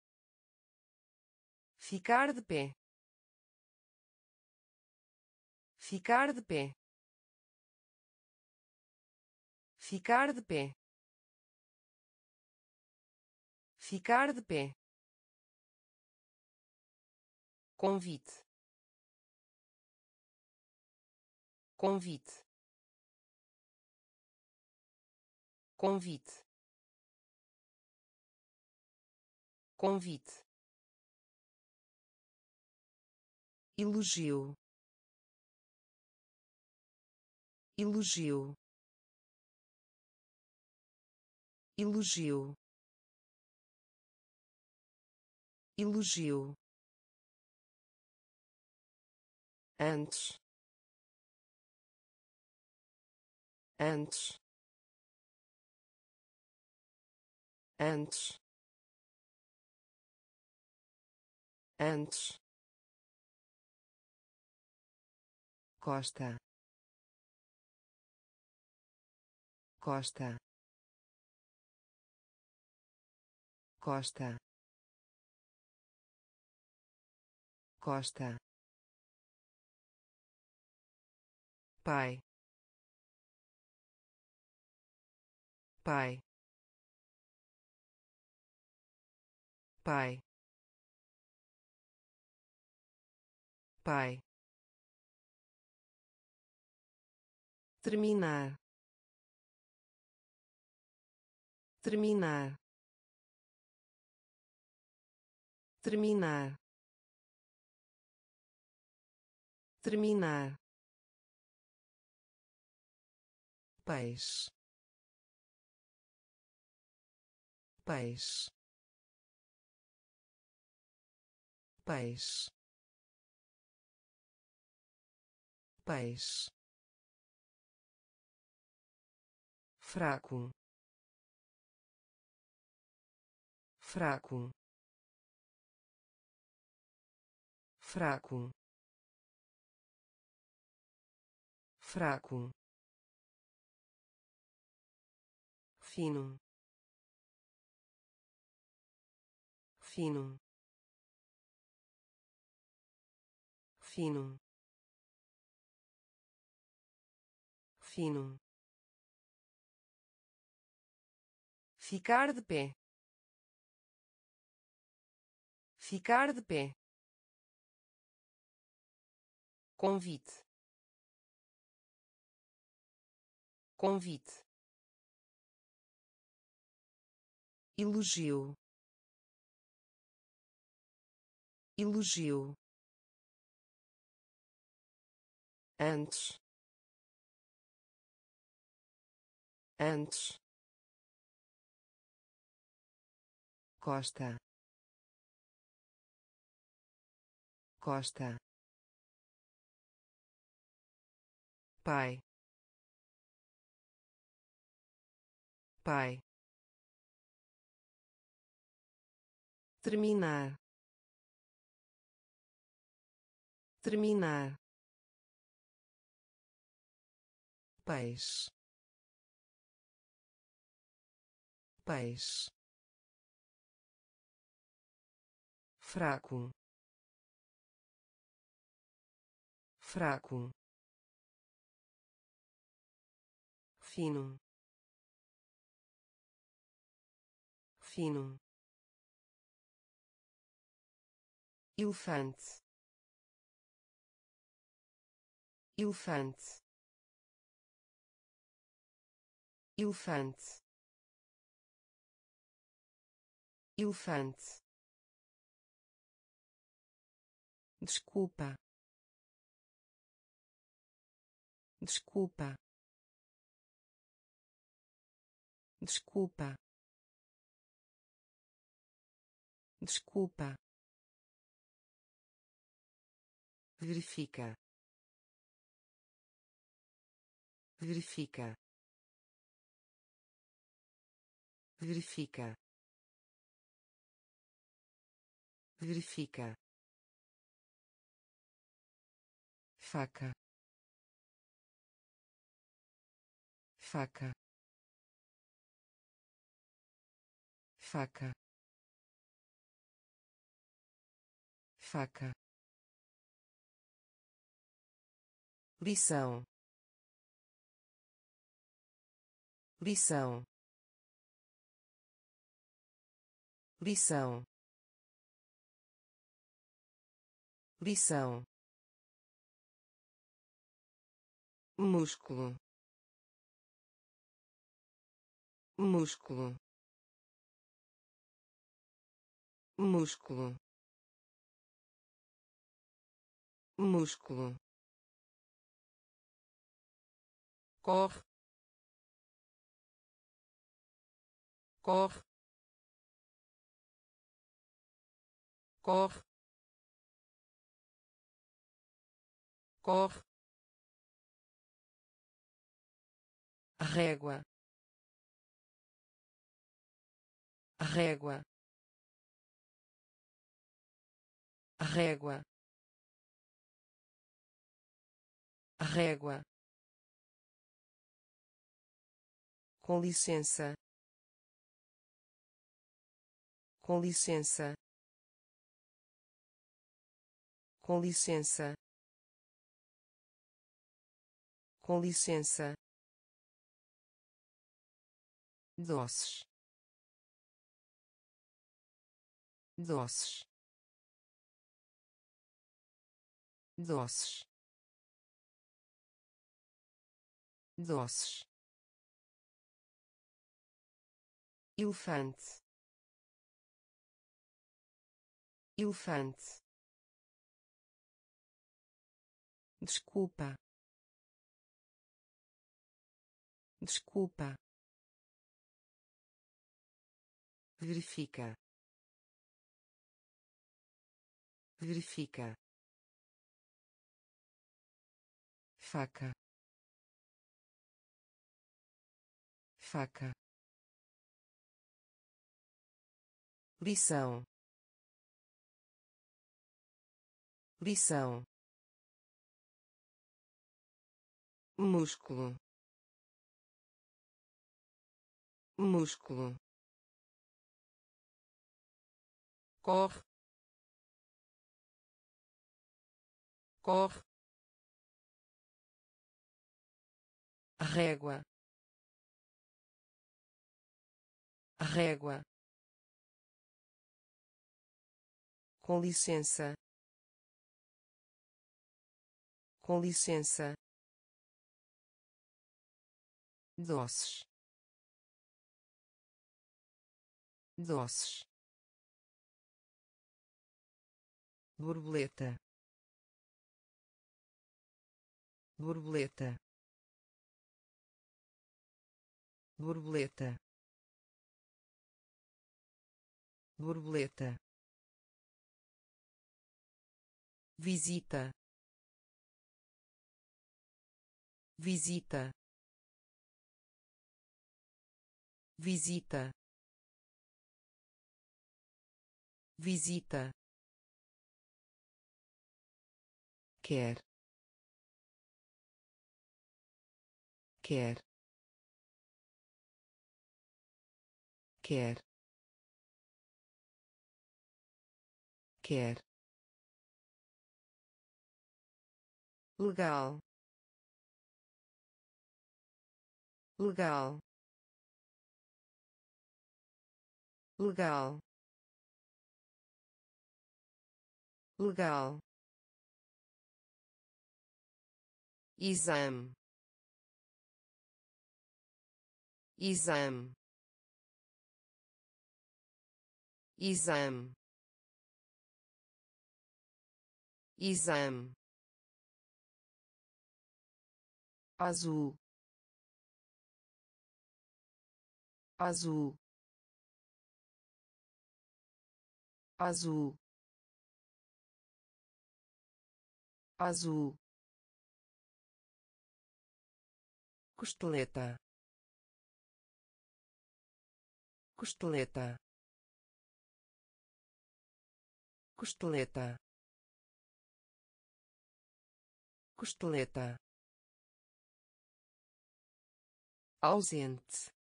ficar de pé, ficar de pé, ficar de pé, ficar de pé, convite, convite, convite, convite, elogio, elogio, elogio, elogio, antes, antes, antes, antes, costa, costa, costa, costa, pai, pai, pai, pai, terminar, terminar, terminar, terminar, peixe, peixe, peixe, peixe, fraco, fraco, fraco, fraco, fino, fino, fino, fino, ficar de pé, ficar de pé, convite, convite, elogio, elogio, antes, antes, costa, costa, pai, pai, terminar, terminar, peixe, peixe, fraco, fraco, fino, fino, elefante, elefante, elefante, elefante, desculpa, desculpa, desculpa, desculpa, verifica, verifica, verifica, verifica, faca, faca, faca, faca, lição, lição, lição, lição, músculo, músculo, músculo, músculo, corre, corre, corre, corre, régua, régua, régua, régua, com licença, com licença, com licença, com licença, doces, doces, doces, doces, elefante, elefante, desculpa, desculpa, verifica, verifica, faca, faca, lição, lição, músculo, músculo, corre, corre, régua, régua, com licença, com licença, doces, doces, borboleta, borboleta, borboleta, borboleta, visita, visita, visita, visita, quer, quer, quer, quer, legal, legal, legal, legal, exame, exame, exame, exame, azul, azul, azul, azul, costeleta, costeleta, costeleta, costeleta, ausente,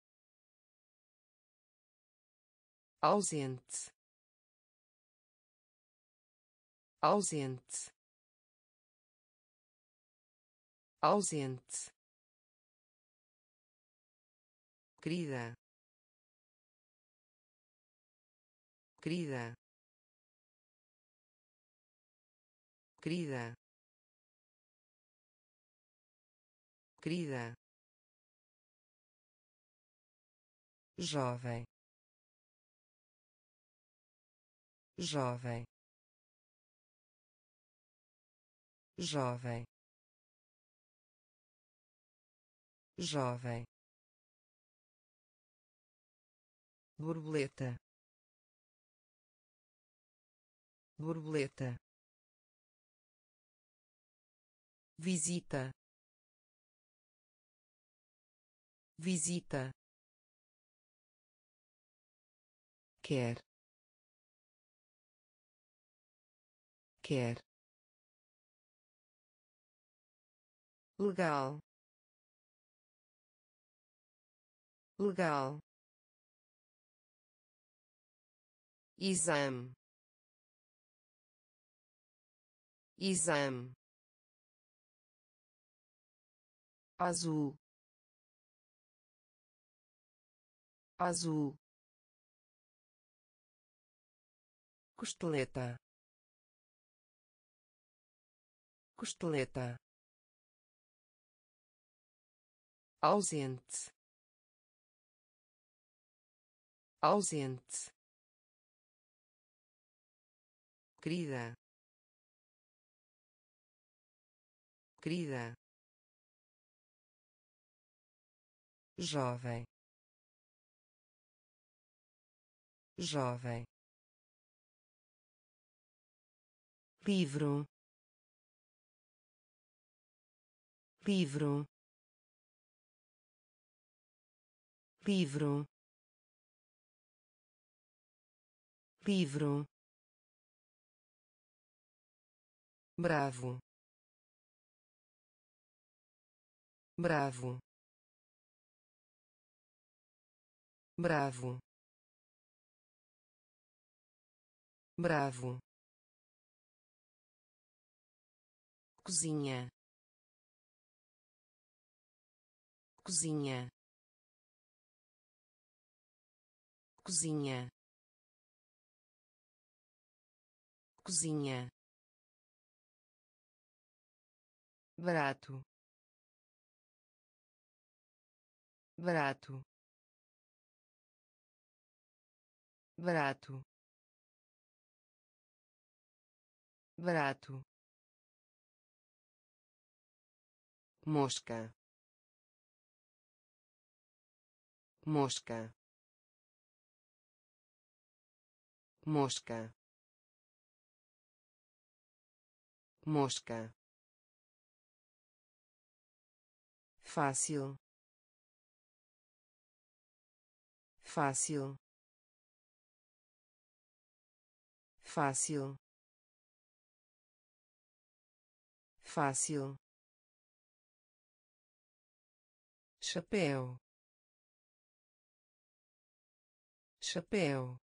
ausente, ausente, ausente, querida, querida, querida, querida, jovem, jovem, jovem, jovem, borboleta, borboleta, visita, visita, quer, quer, legal, legal, exame, exame, azul, azul, costeleta, costeleta, ausente, ausente, querida, querida, jovem, jovem, livro, livro, livro, livro, bravo, bravo, bravo, bravo, cozinha, cozinha, cozinha, cozinha, barato, barato, barato, barato, mosca, mosca, mosca, mosca, fácil, fácil, fácil, fácil, chapéu, chapéu,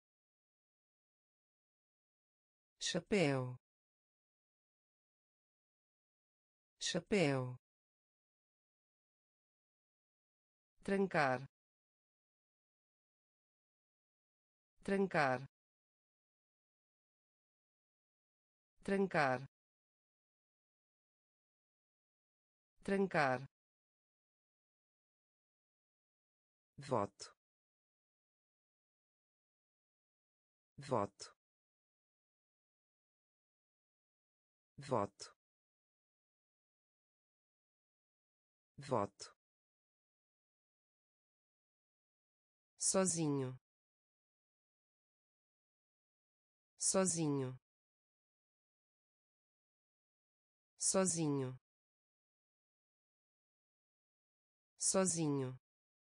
chapéu, chapéu, trancar, trancar, trancar, trancar, voto, voto, voto, voto, sozinho, sozinho, sozinho, sozinho,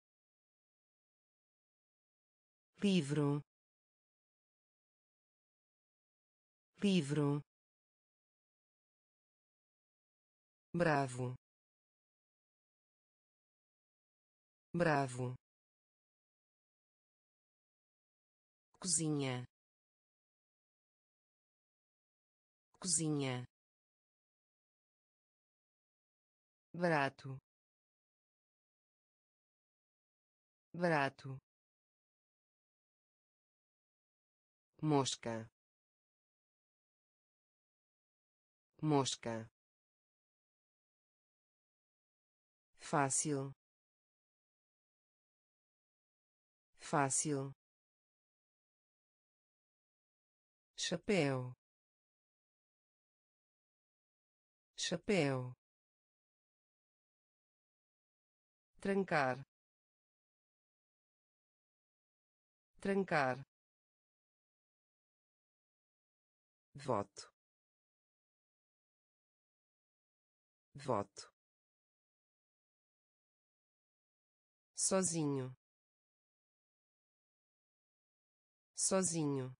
livro, livro, bravo, bravo, cozinha, cozinha, barato, barato, mosca, mosca, fácil, fácil, chapéu, chapéu, trancar, trancar, voto, voto, sozinho, sozinho,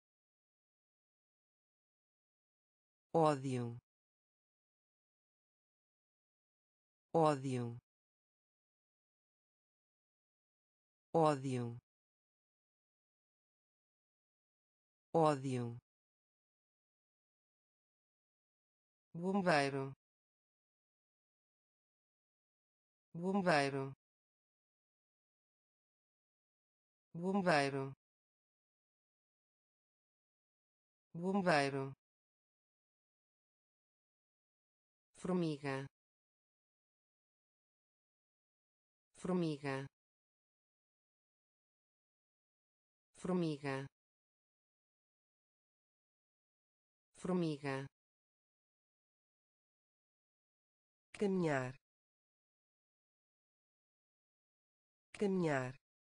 ódio, ódio, ódio, ódio, bombeiro, bombeiro, bombeiro, bombeiro, formiga, formiga, formiga, formiga, caminhar, caminhar,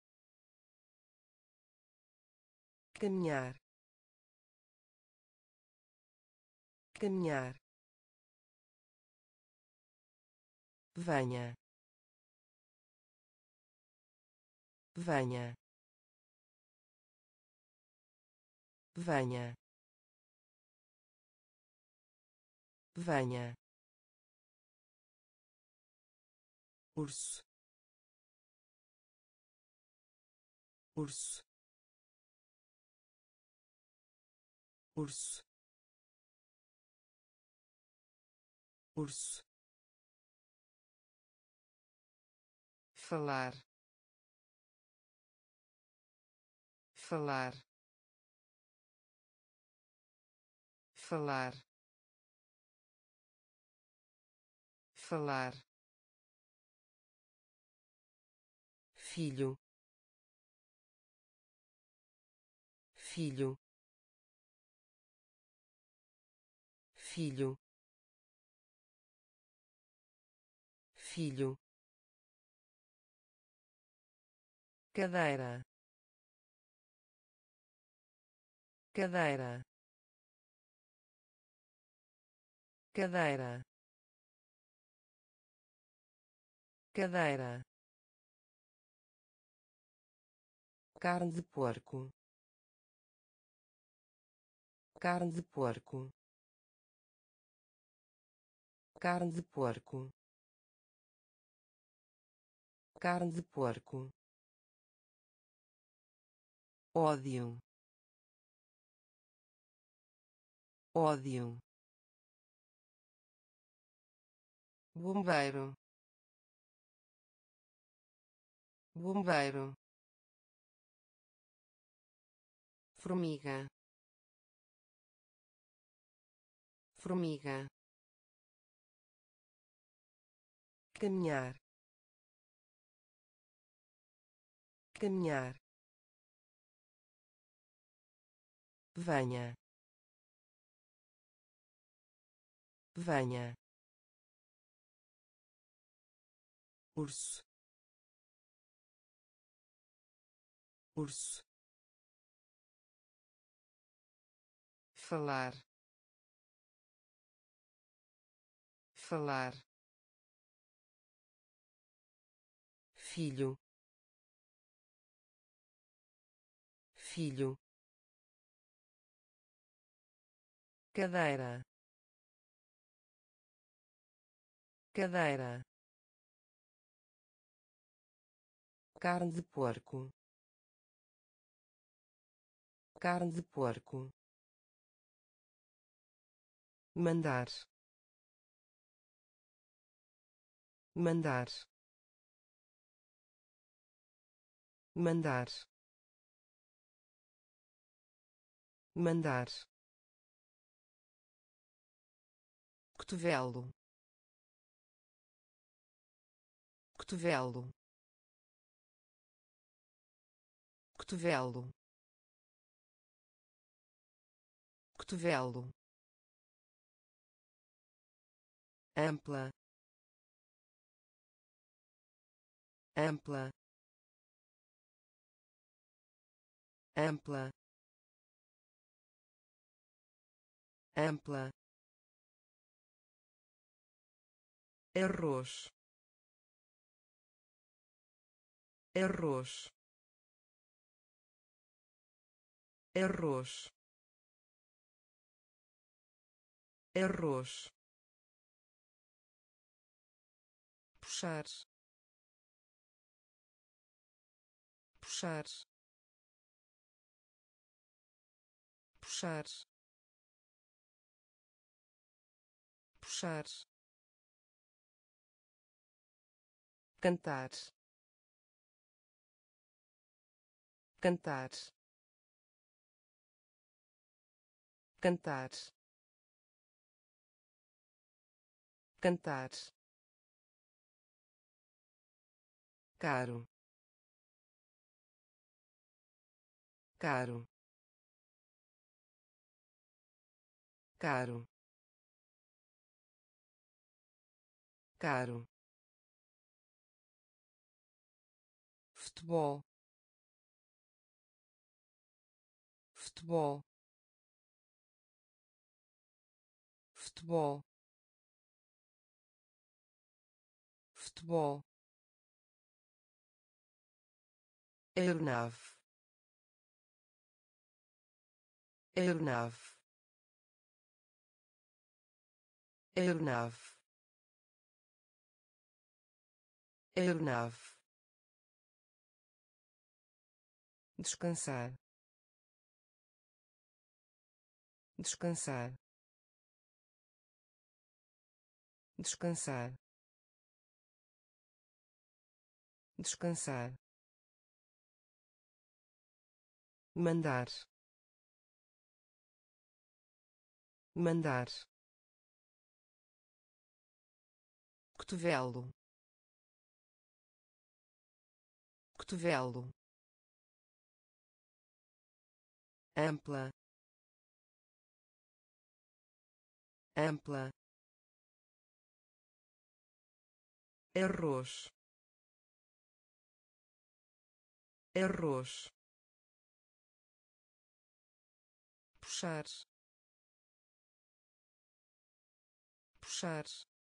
caminhar, caminhar, venha, venha, venha, venha, urso, urso, urso, urso, falar, falar, falar, falar, filho, filho, filho, filho, cadeira, cadeira, cadeira, cadeira, carne de porco, carne de porco, carne de porco, carne de porco, ódio, ódio, bombeiro, bombeiro, formiga, formiga, caminhar, caminhar, venha, venha, urso, urso, falar, falar, filho, filho, cadeira, cadeira, carne de porco, carne de porco, mandar, mandar, mandar, mandar, cotovelo, cotovelo, cotovelo, cotovelo, ampla, ampla, ampla, ampla, arroz, arroz, arroz, arroz, puxar, puxar, puxar, puxar, cantar, cantar, cantar, cantar, caro, caro, caro, caro, futebol, futebol, futebol, futebol, aeronave, aeronave, aeronave, aeronave, descansar, descansar, descansar, descansar, mandar, mandar, cotovelo, cotovelo, ampla, ampla, arroz, arroz, puxar, puxar,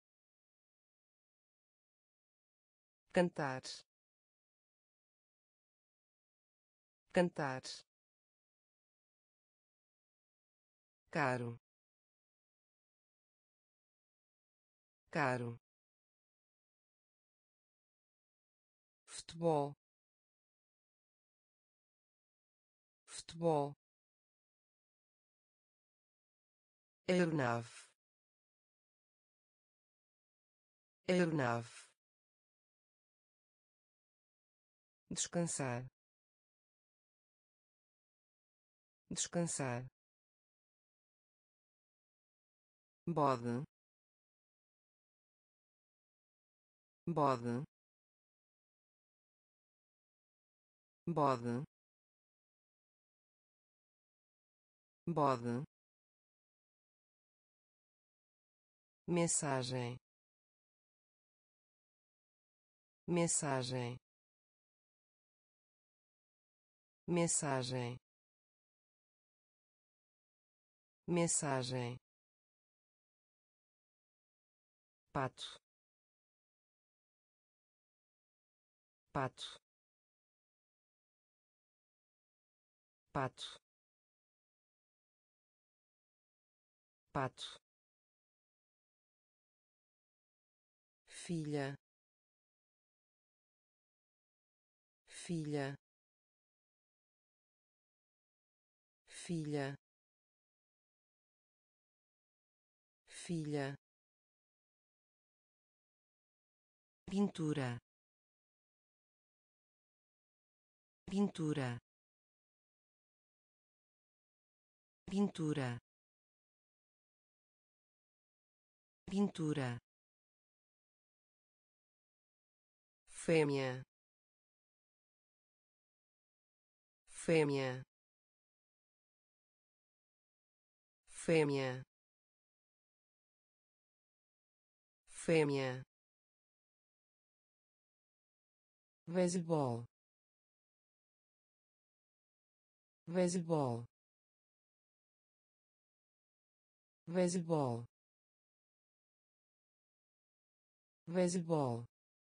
cantar, cantar, caro, caro, futebol, futebol, aeronave, aeronave, descansar, descansar, bode, bode, bode, bode, mensagem, mensagem, mensagem, mensagem, pato, pato, pato, pato, filha, filha, filha, filha, pintura, pintura, pintura, pintura, fêmea, fêmea, fêmea, fêmea, beisebol, beisebol, beisebol, beisebol,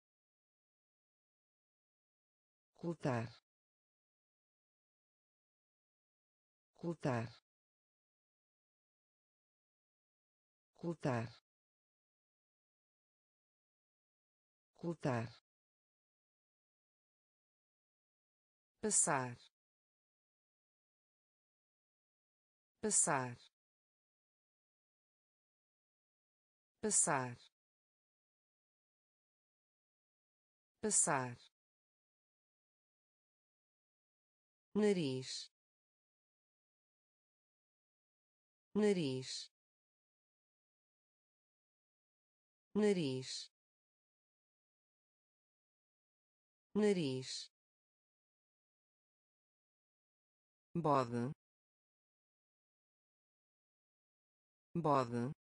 ocultar, ocultar, ocultar, ocultar, passar, passar, passar, passar, nariz, nariz, nariz, nariz, bode, bode,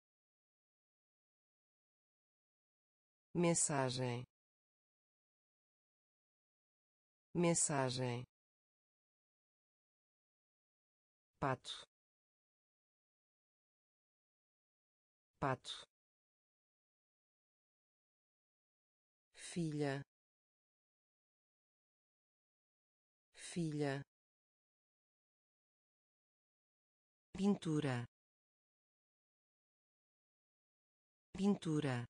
mensagem, mensagem, pato, pato, filha, filha, pintura, pintura,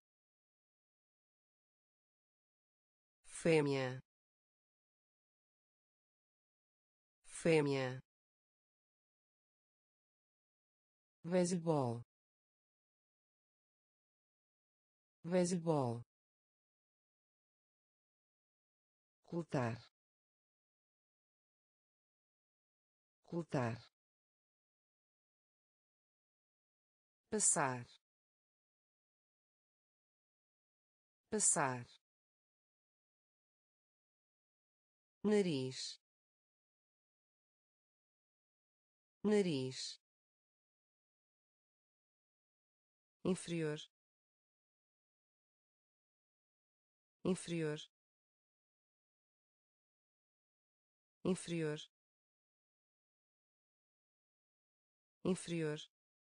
fêmea, fêmea, beisebol, beisebol, ocultar, ocultar, passar, passar, nariz, nariz, inferior, inferior, inferior, inferior,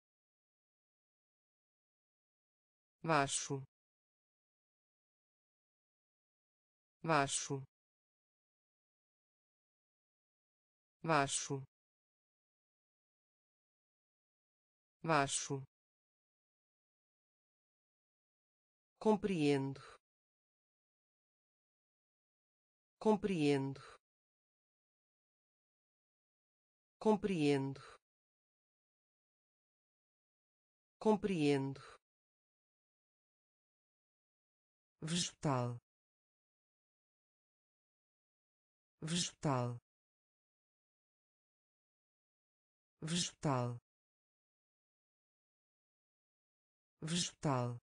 baixo, baixo, baixo, baixo, compreendo, compreendo, compreendo, compreendo, vegetal, vegetal, vegetal, vegetal,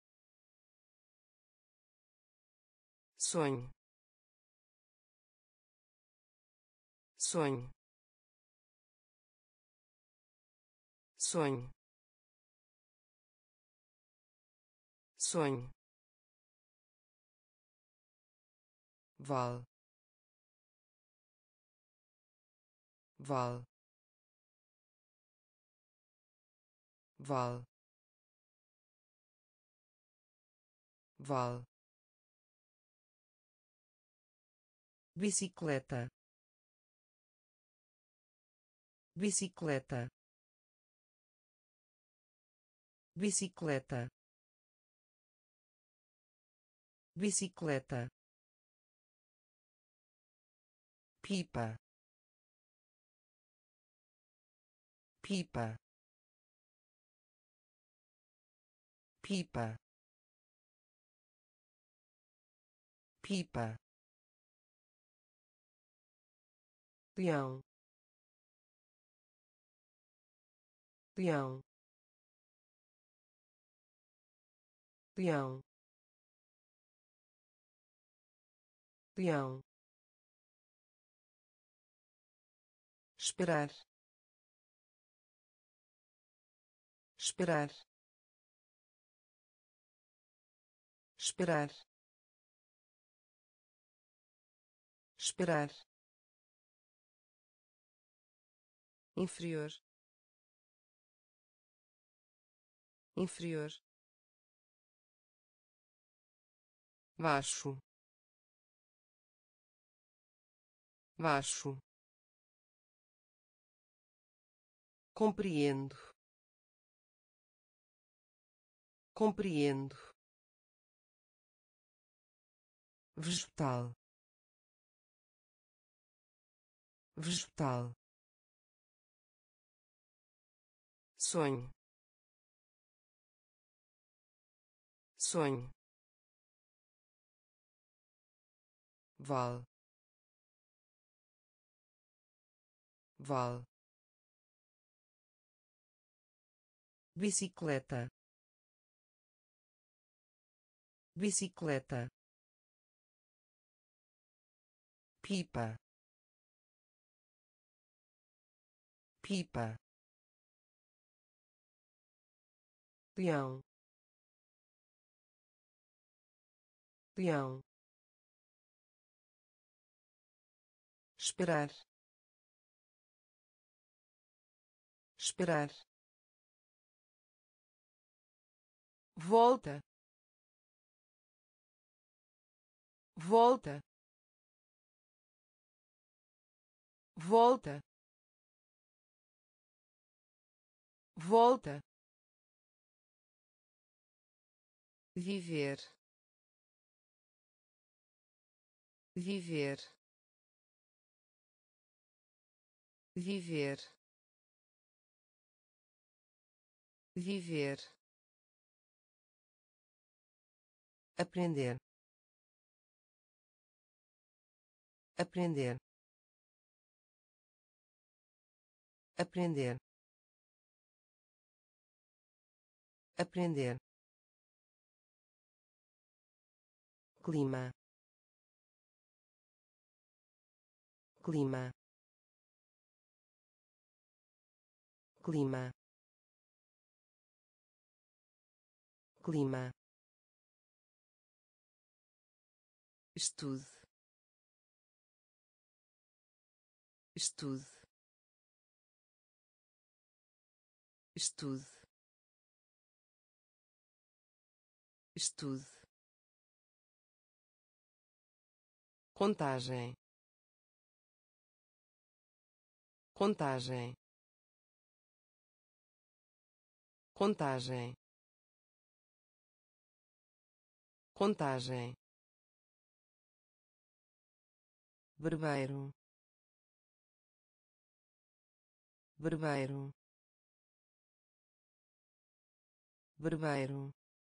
sonho, sonho, sonho, sonho, val, val, val, val, bicicleta, bicicleta, bicicleta, bicicleta, pipa, pipa, pipa, pipa, leão, leão, leão, leão, esperar, esperar, esperar, esperar, inferior, inferior, baixo, baixo, compreendo, compreendo, vegetal, vegetal, sonho, sonho, val, val, bicicleta, bicicleta, pipa, pipa, leão, leão, esperar, esperar, volta, volta, volta, volta, viver, viver, viver, viver, aprender, aprender, aprender, aprender, clima, clima, clima, clima, estude, estude, estude, estude, contagem, contagem, contagem, contagem, barbeiro, barbeiro, barbeiro,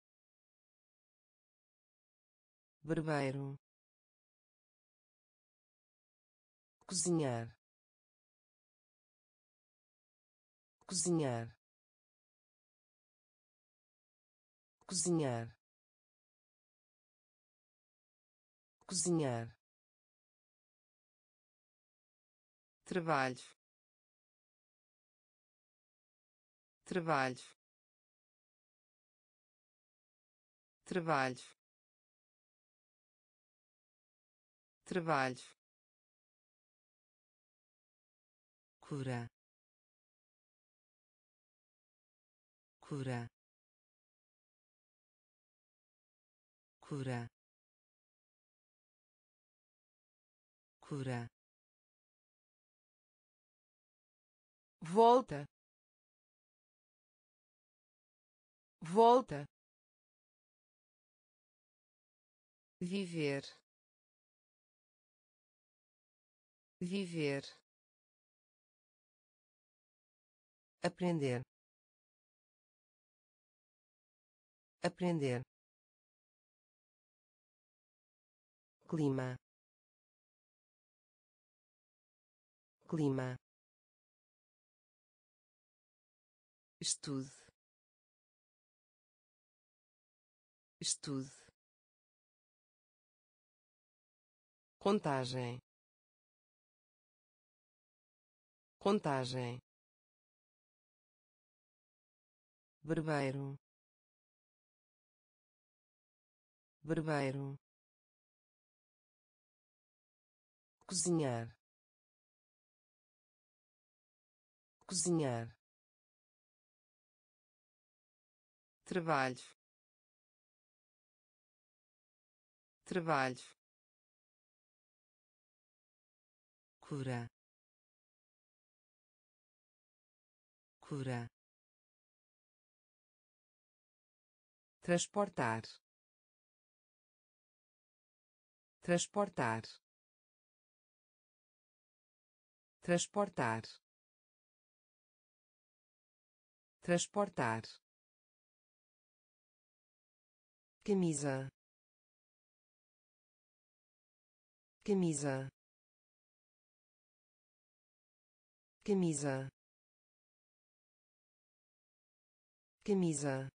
barbeiro, cozinhar, cozinhar, cozinhar, cozinhar, trabalho, trabalho, trabalho, trabalho, cura, cura, cura, cura, volta, volta, viver, viver, aprender, aprender, clima, clima, estude, estude, contagem, contagem, barbeiro, barbeiro, cozinhar, cozinhar, trabalho, trabalho, cura, cura, transportar, transportar, transportar, transportar, camisa, camisa, camisa, camisa,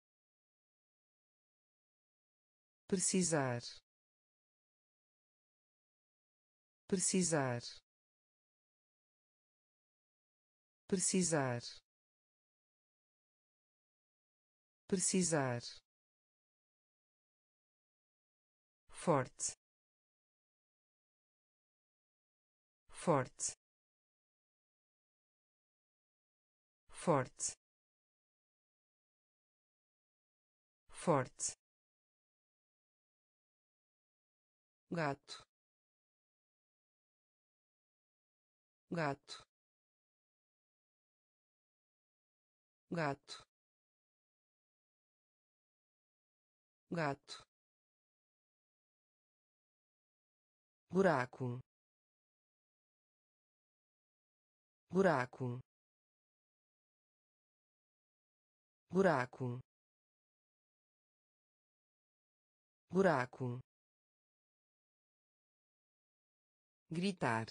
precisar, precisar, precisar, precisar, forte, forte, forte, forte, gato, gato, gato, gato, buraco, buraco, buraco, buraco, gritar,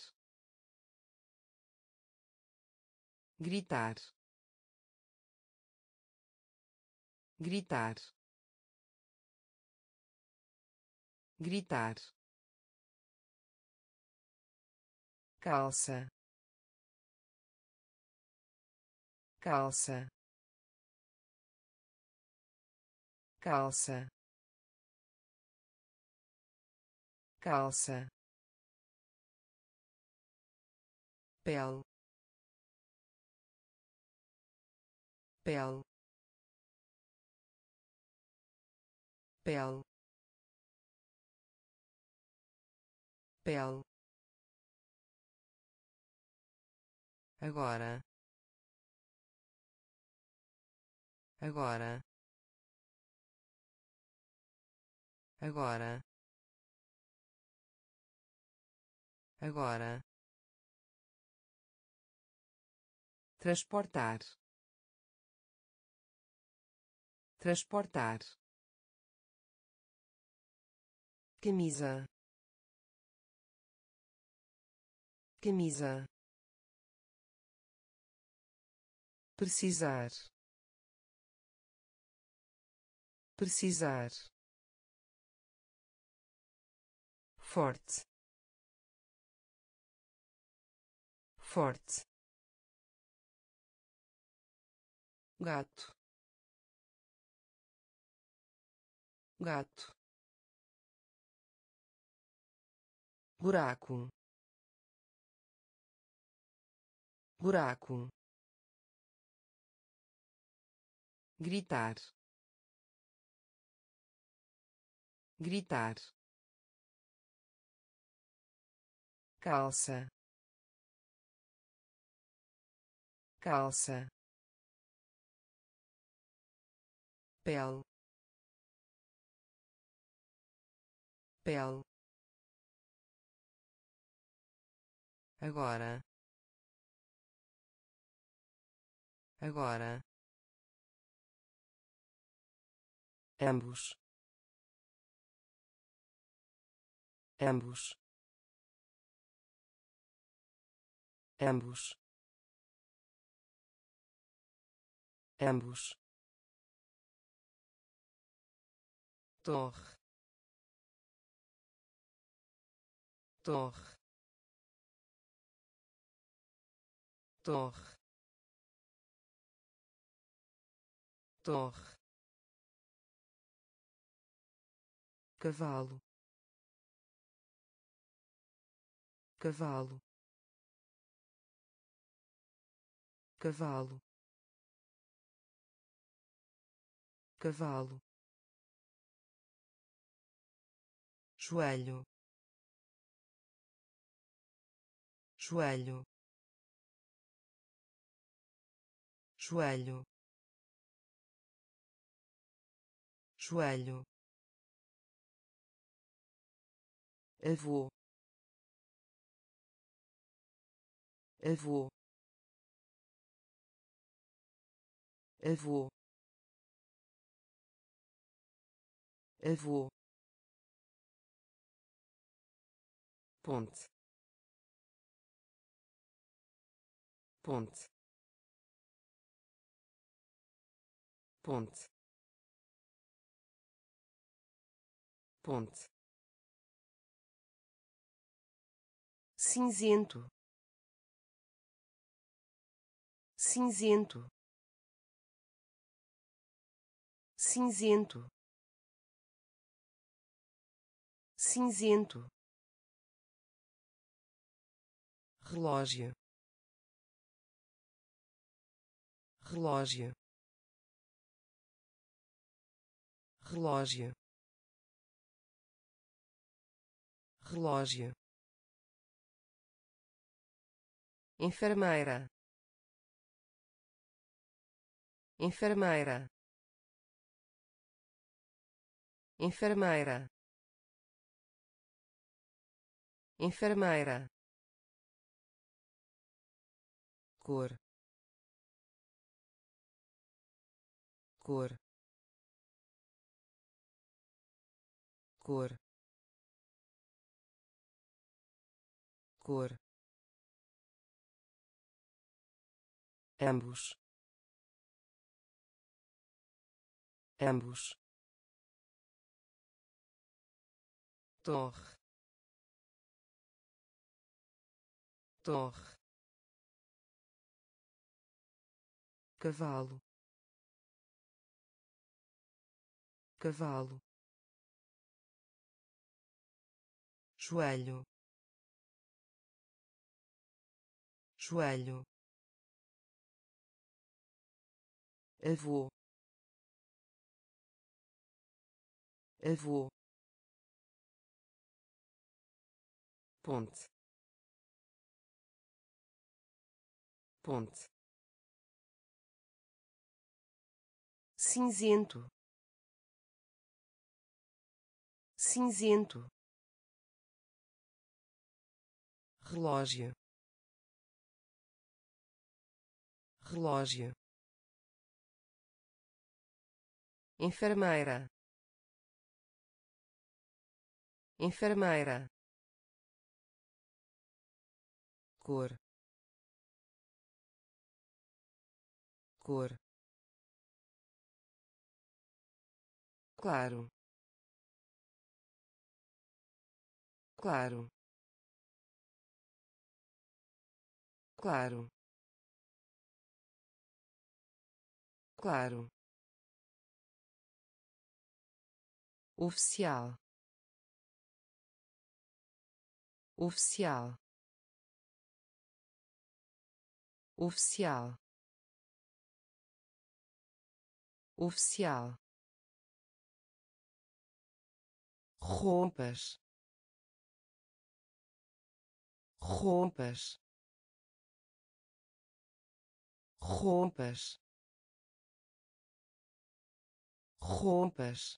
gritar, gritar, gritar, calça, calça, calça, calça, pele, pele, pele, pele, agora, agora, agora, agora, transportar, transportar, camisa, camisa, precisar, precisar, forte, forte, gato, gato, buraco, buraco, gritar, gritar, calça, calça, pele, pele, agora, agora, ambos, ambos, ambos, ambos, torre, torre, torre, torre, cavalo, cavalo, cavalo, cavalo, joelho, joelho, joelho, joelho, avô, avô, avô, avô, ponte, ponte, ponte, ponte, cinzento, cinzento, cinzento, cinzento, relógio, relógio, relógio, relógio, enfermeira, enfermeira, enfermeira, enfermeira, cor, cor, cor, cor, ambos, ambos, torre, torre, cavalo, cavalo, joelho, joelho, avô, avô, ponte, ponte, cinzento, cinzento, relógio, relógio, enfermeira, enfermeira, cor, cor, claro, claro, claro, claro, oficial, oficial, oficial, oficial, rompas, rompas, rompas, rompas,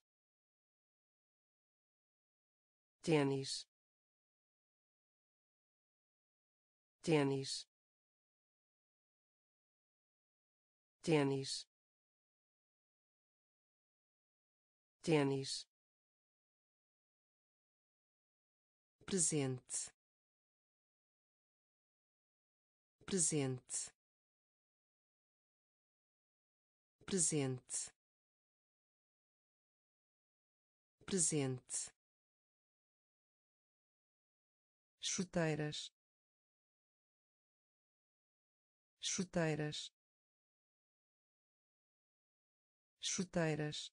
tênis, tênis, tênis, tênis, presente, presente, presente, presente, chuteiras, chuteiras, chuteiras,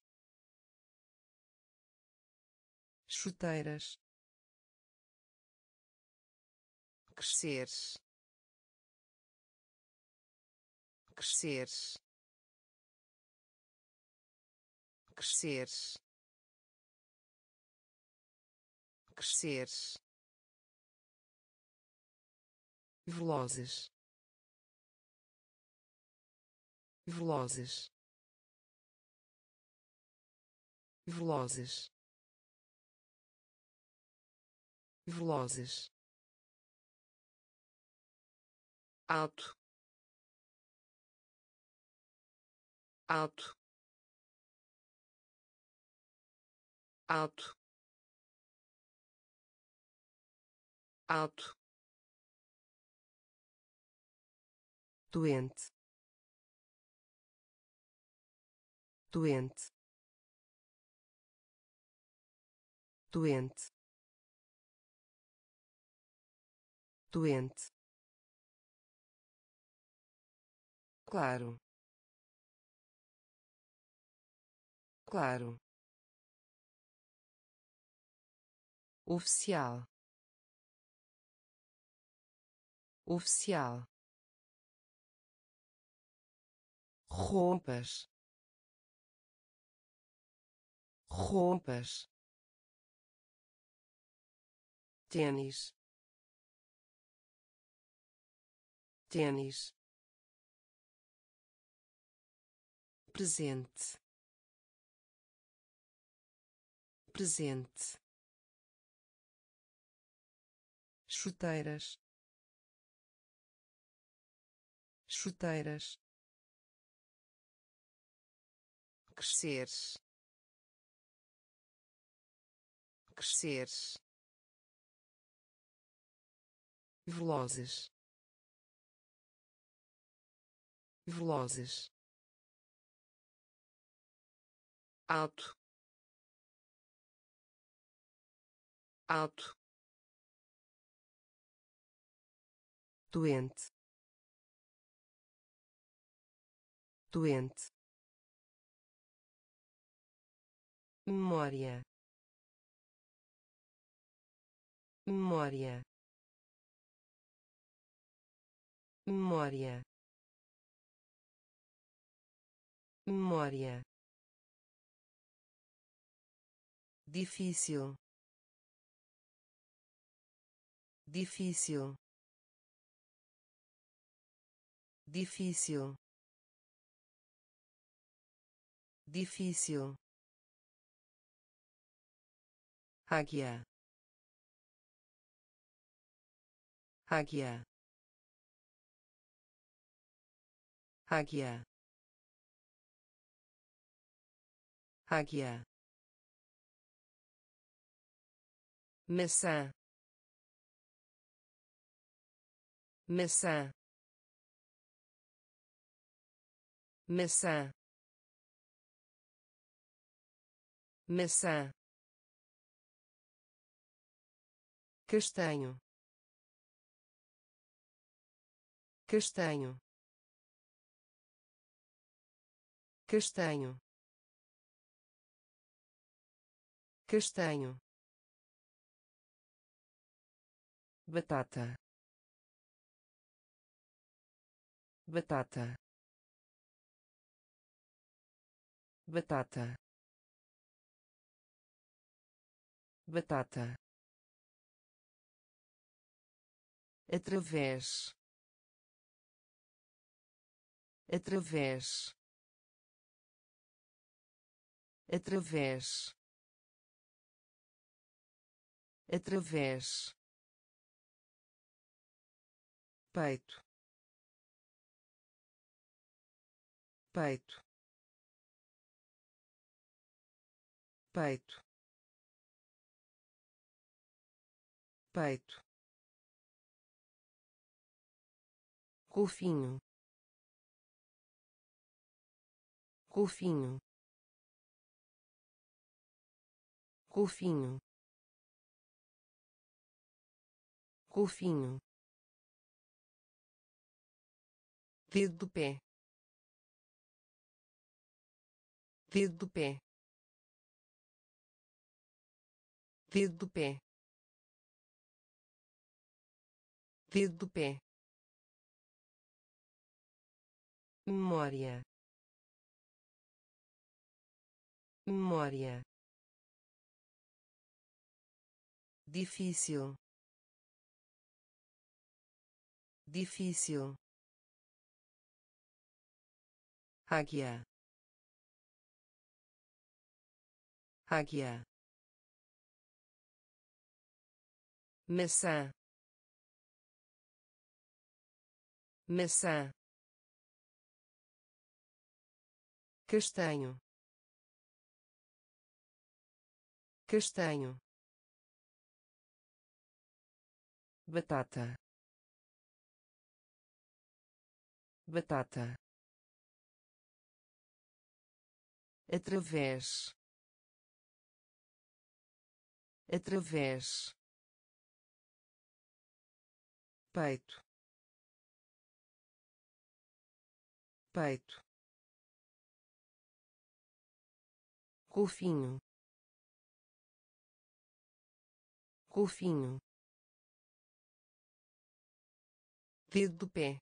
chuteiras, crescer, crescer, crescer, crescer, velozes, velozes, velozes, velozes, alto, alto, alto, alto, doente, doente, doente, doente, claro, claro, oficial, oficial, roupas, roupas, tênis, tênis, presente, presente, chuteiras, chuteiras, crescer, crescer, velozes, velozes, alto, alto, doente, doente, memória, memória, memória, memória, difícil, difícil, difícil, difícil, águia, águia, águia, águia, maçã, maçã, maçã, maçã, castanho, castanho, castanho, castanho, batata, batata, batata, batata, através, através, através, através, peito, peito, peito, peito, golfinho, golfinho, golfinho, golfinho, dedo do pé, dedo do pé, dedo do pé, dedo do pé, memória, memória, difícil, difícil, águia, águia, maçã, maçã, castanho, castanho, batata, batata, através, através, peito, peito, golfinho, golfinho, dedo do pé,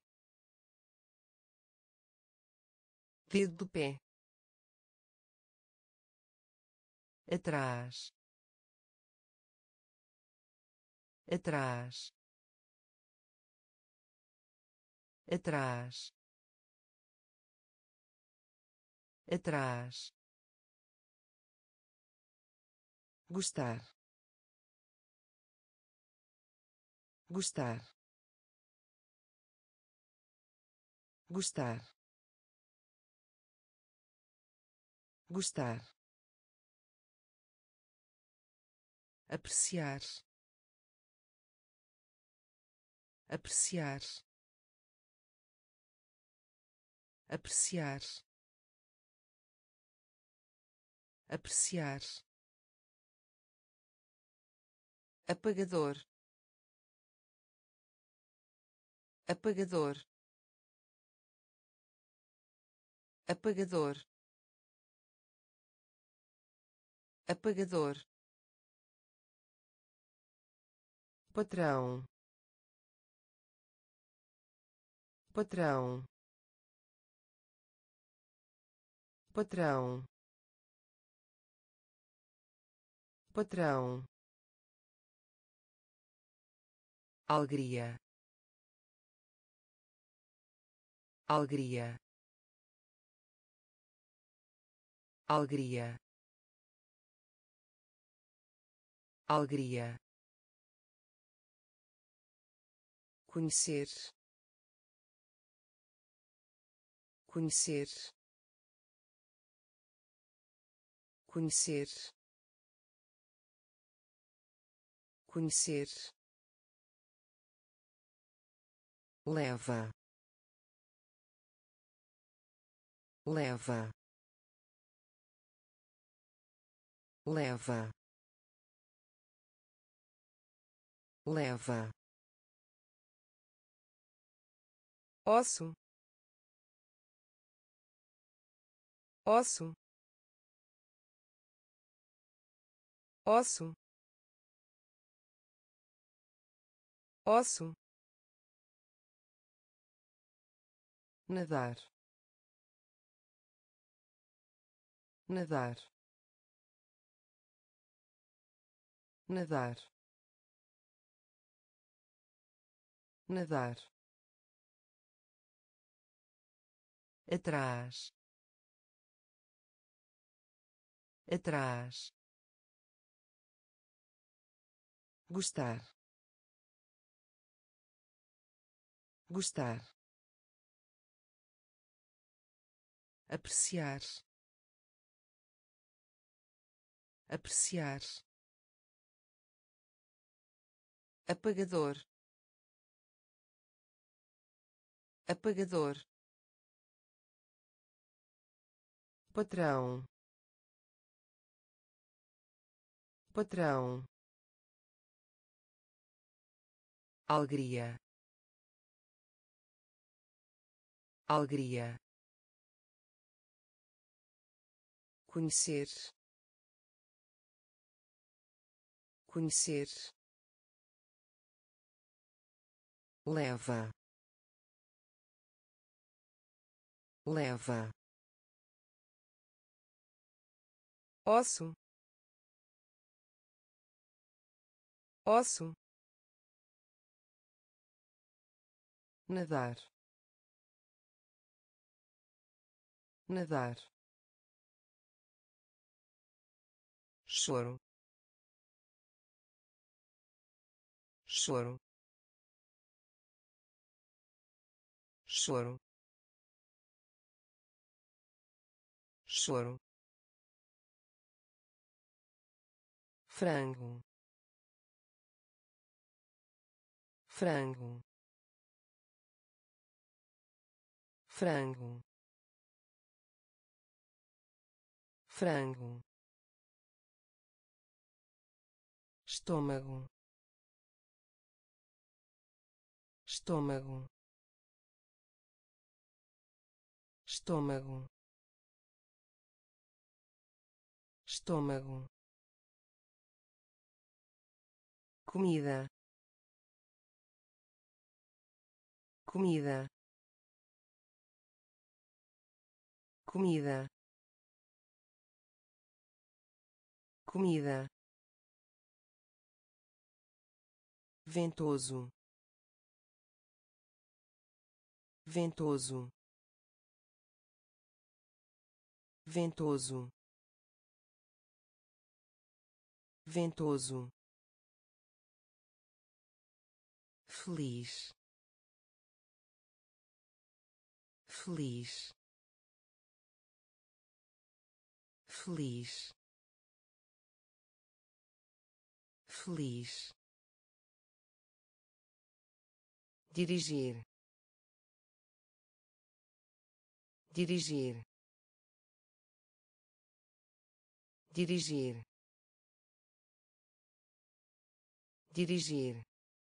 dedo do pé, atrás, atrás, atrás, atrás, gostar, gostar, gostar, gostar, apreciar, apreciar, apreciar, apreciar, apagador, apagador, apagador, apagador, patrão, patrão, patrão, patrão, alegria, alegria, alegria, alegria, conhecer, conhecer, conhecer, conhecer, leva, leva, leva, leva, osso, osso, osso, osso, nadar, nadar, nadar, nadar, atrás, atrás, gostar, gostar, apreciar, apreciar, apagador, apagador, patrão, patrão, alegria, alegria, conhecer, conhecer, leva, leva, osso, osso, nadar, nadar, choro, choro, choro, choro, frango, frango, frango, frango, estômago, estômago, estômago, estômago, comida, comida, comida, comida, ventoso, ventoso, ventoso, ventoso, feliz, feliz, feliz, feliz, dirigir, dirigir, dirigir, dirigir,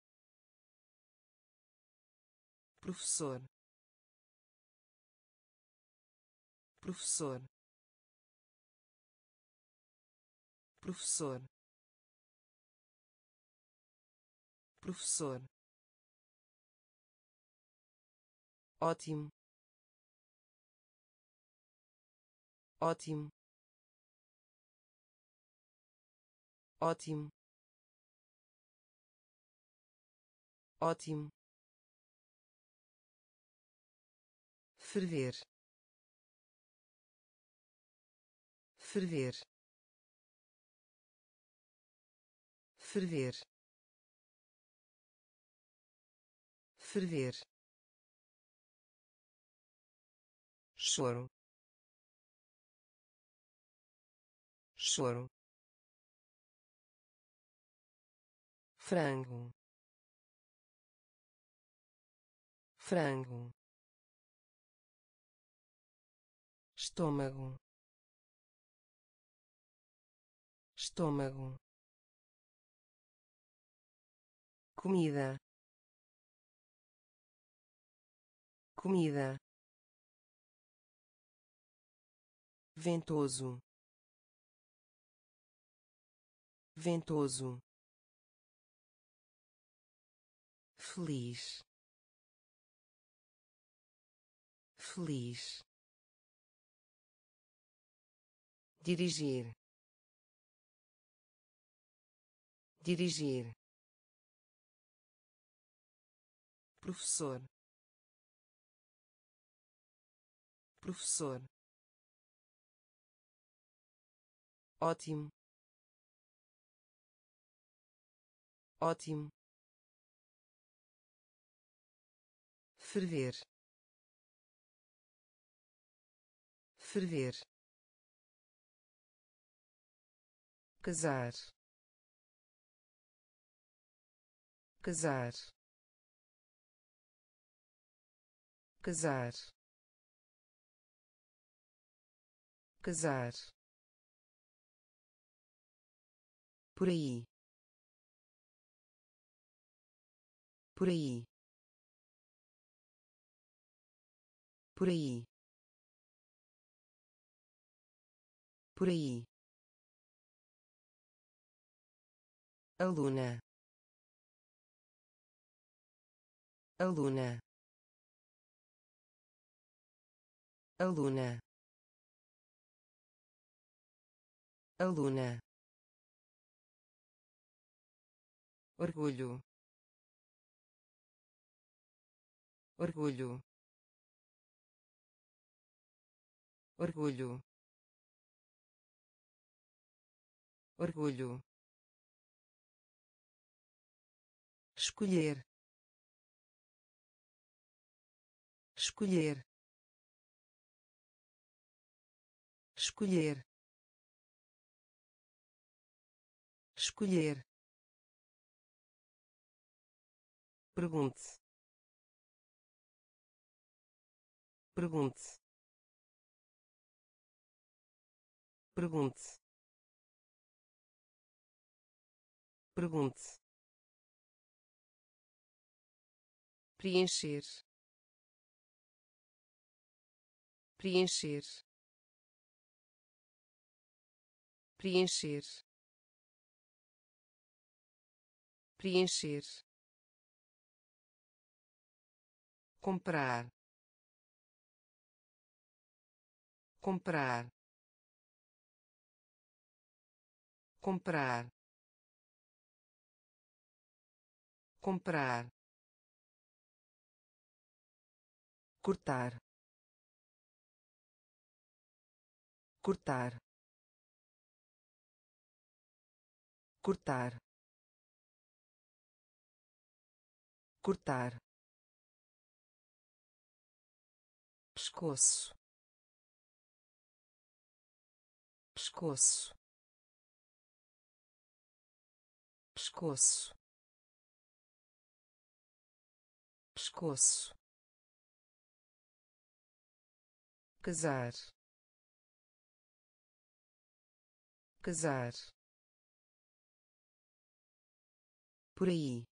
professor, professor, professor, professor, ótimo, ótimo, ótimo, ótimo, ferver, ferver, ferver, ferver, choro, choro, frango, frango, estômago, estômago, comida, comida, ventoso, ventoso, feliz, feliz, dirigir, dirigir, professor, professor, ótimo, ótimo, ferver, ferver, casar, casar, casar, casar, por aí, por aí, por aí, por aí, aluna, aluna, aluna, aluna, orgulho, orgulho, orgulho, orgulho, escolher, escolher, escolher, escolher, pergunte, pergunte, pergunte, pergunte, preencher, preencher, preencher, preencher, comprar, comprar, comprar, comprar, cortar, cortar, cortar, cortar, pescoço, pescoço, pescoço, pescoço, casar, casar, por aí,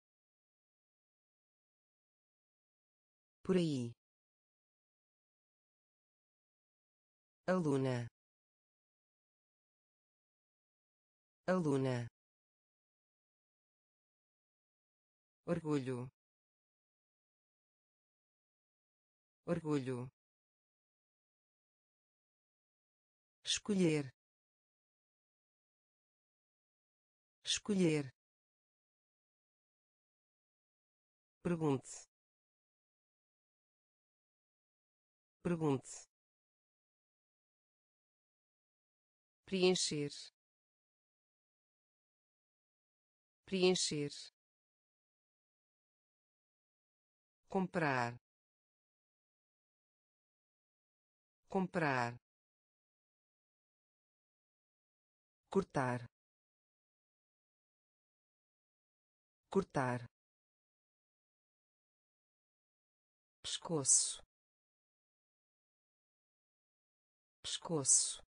por aí, aluna, aluna, orgulho, orgulho, escolher, escolher, pergunte, pergunte, preencher, preencher, comprar, comprar, cortar, cortar, pescoço, pescoço,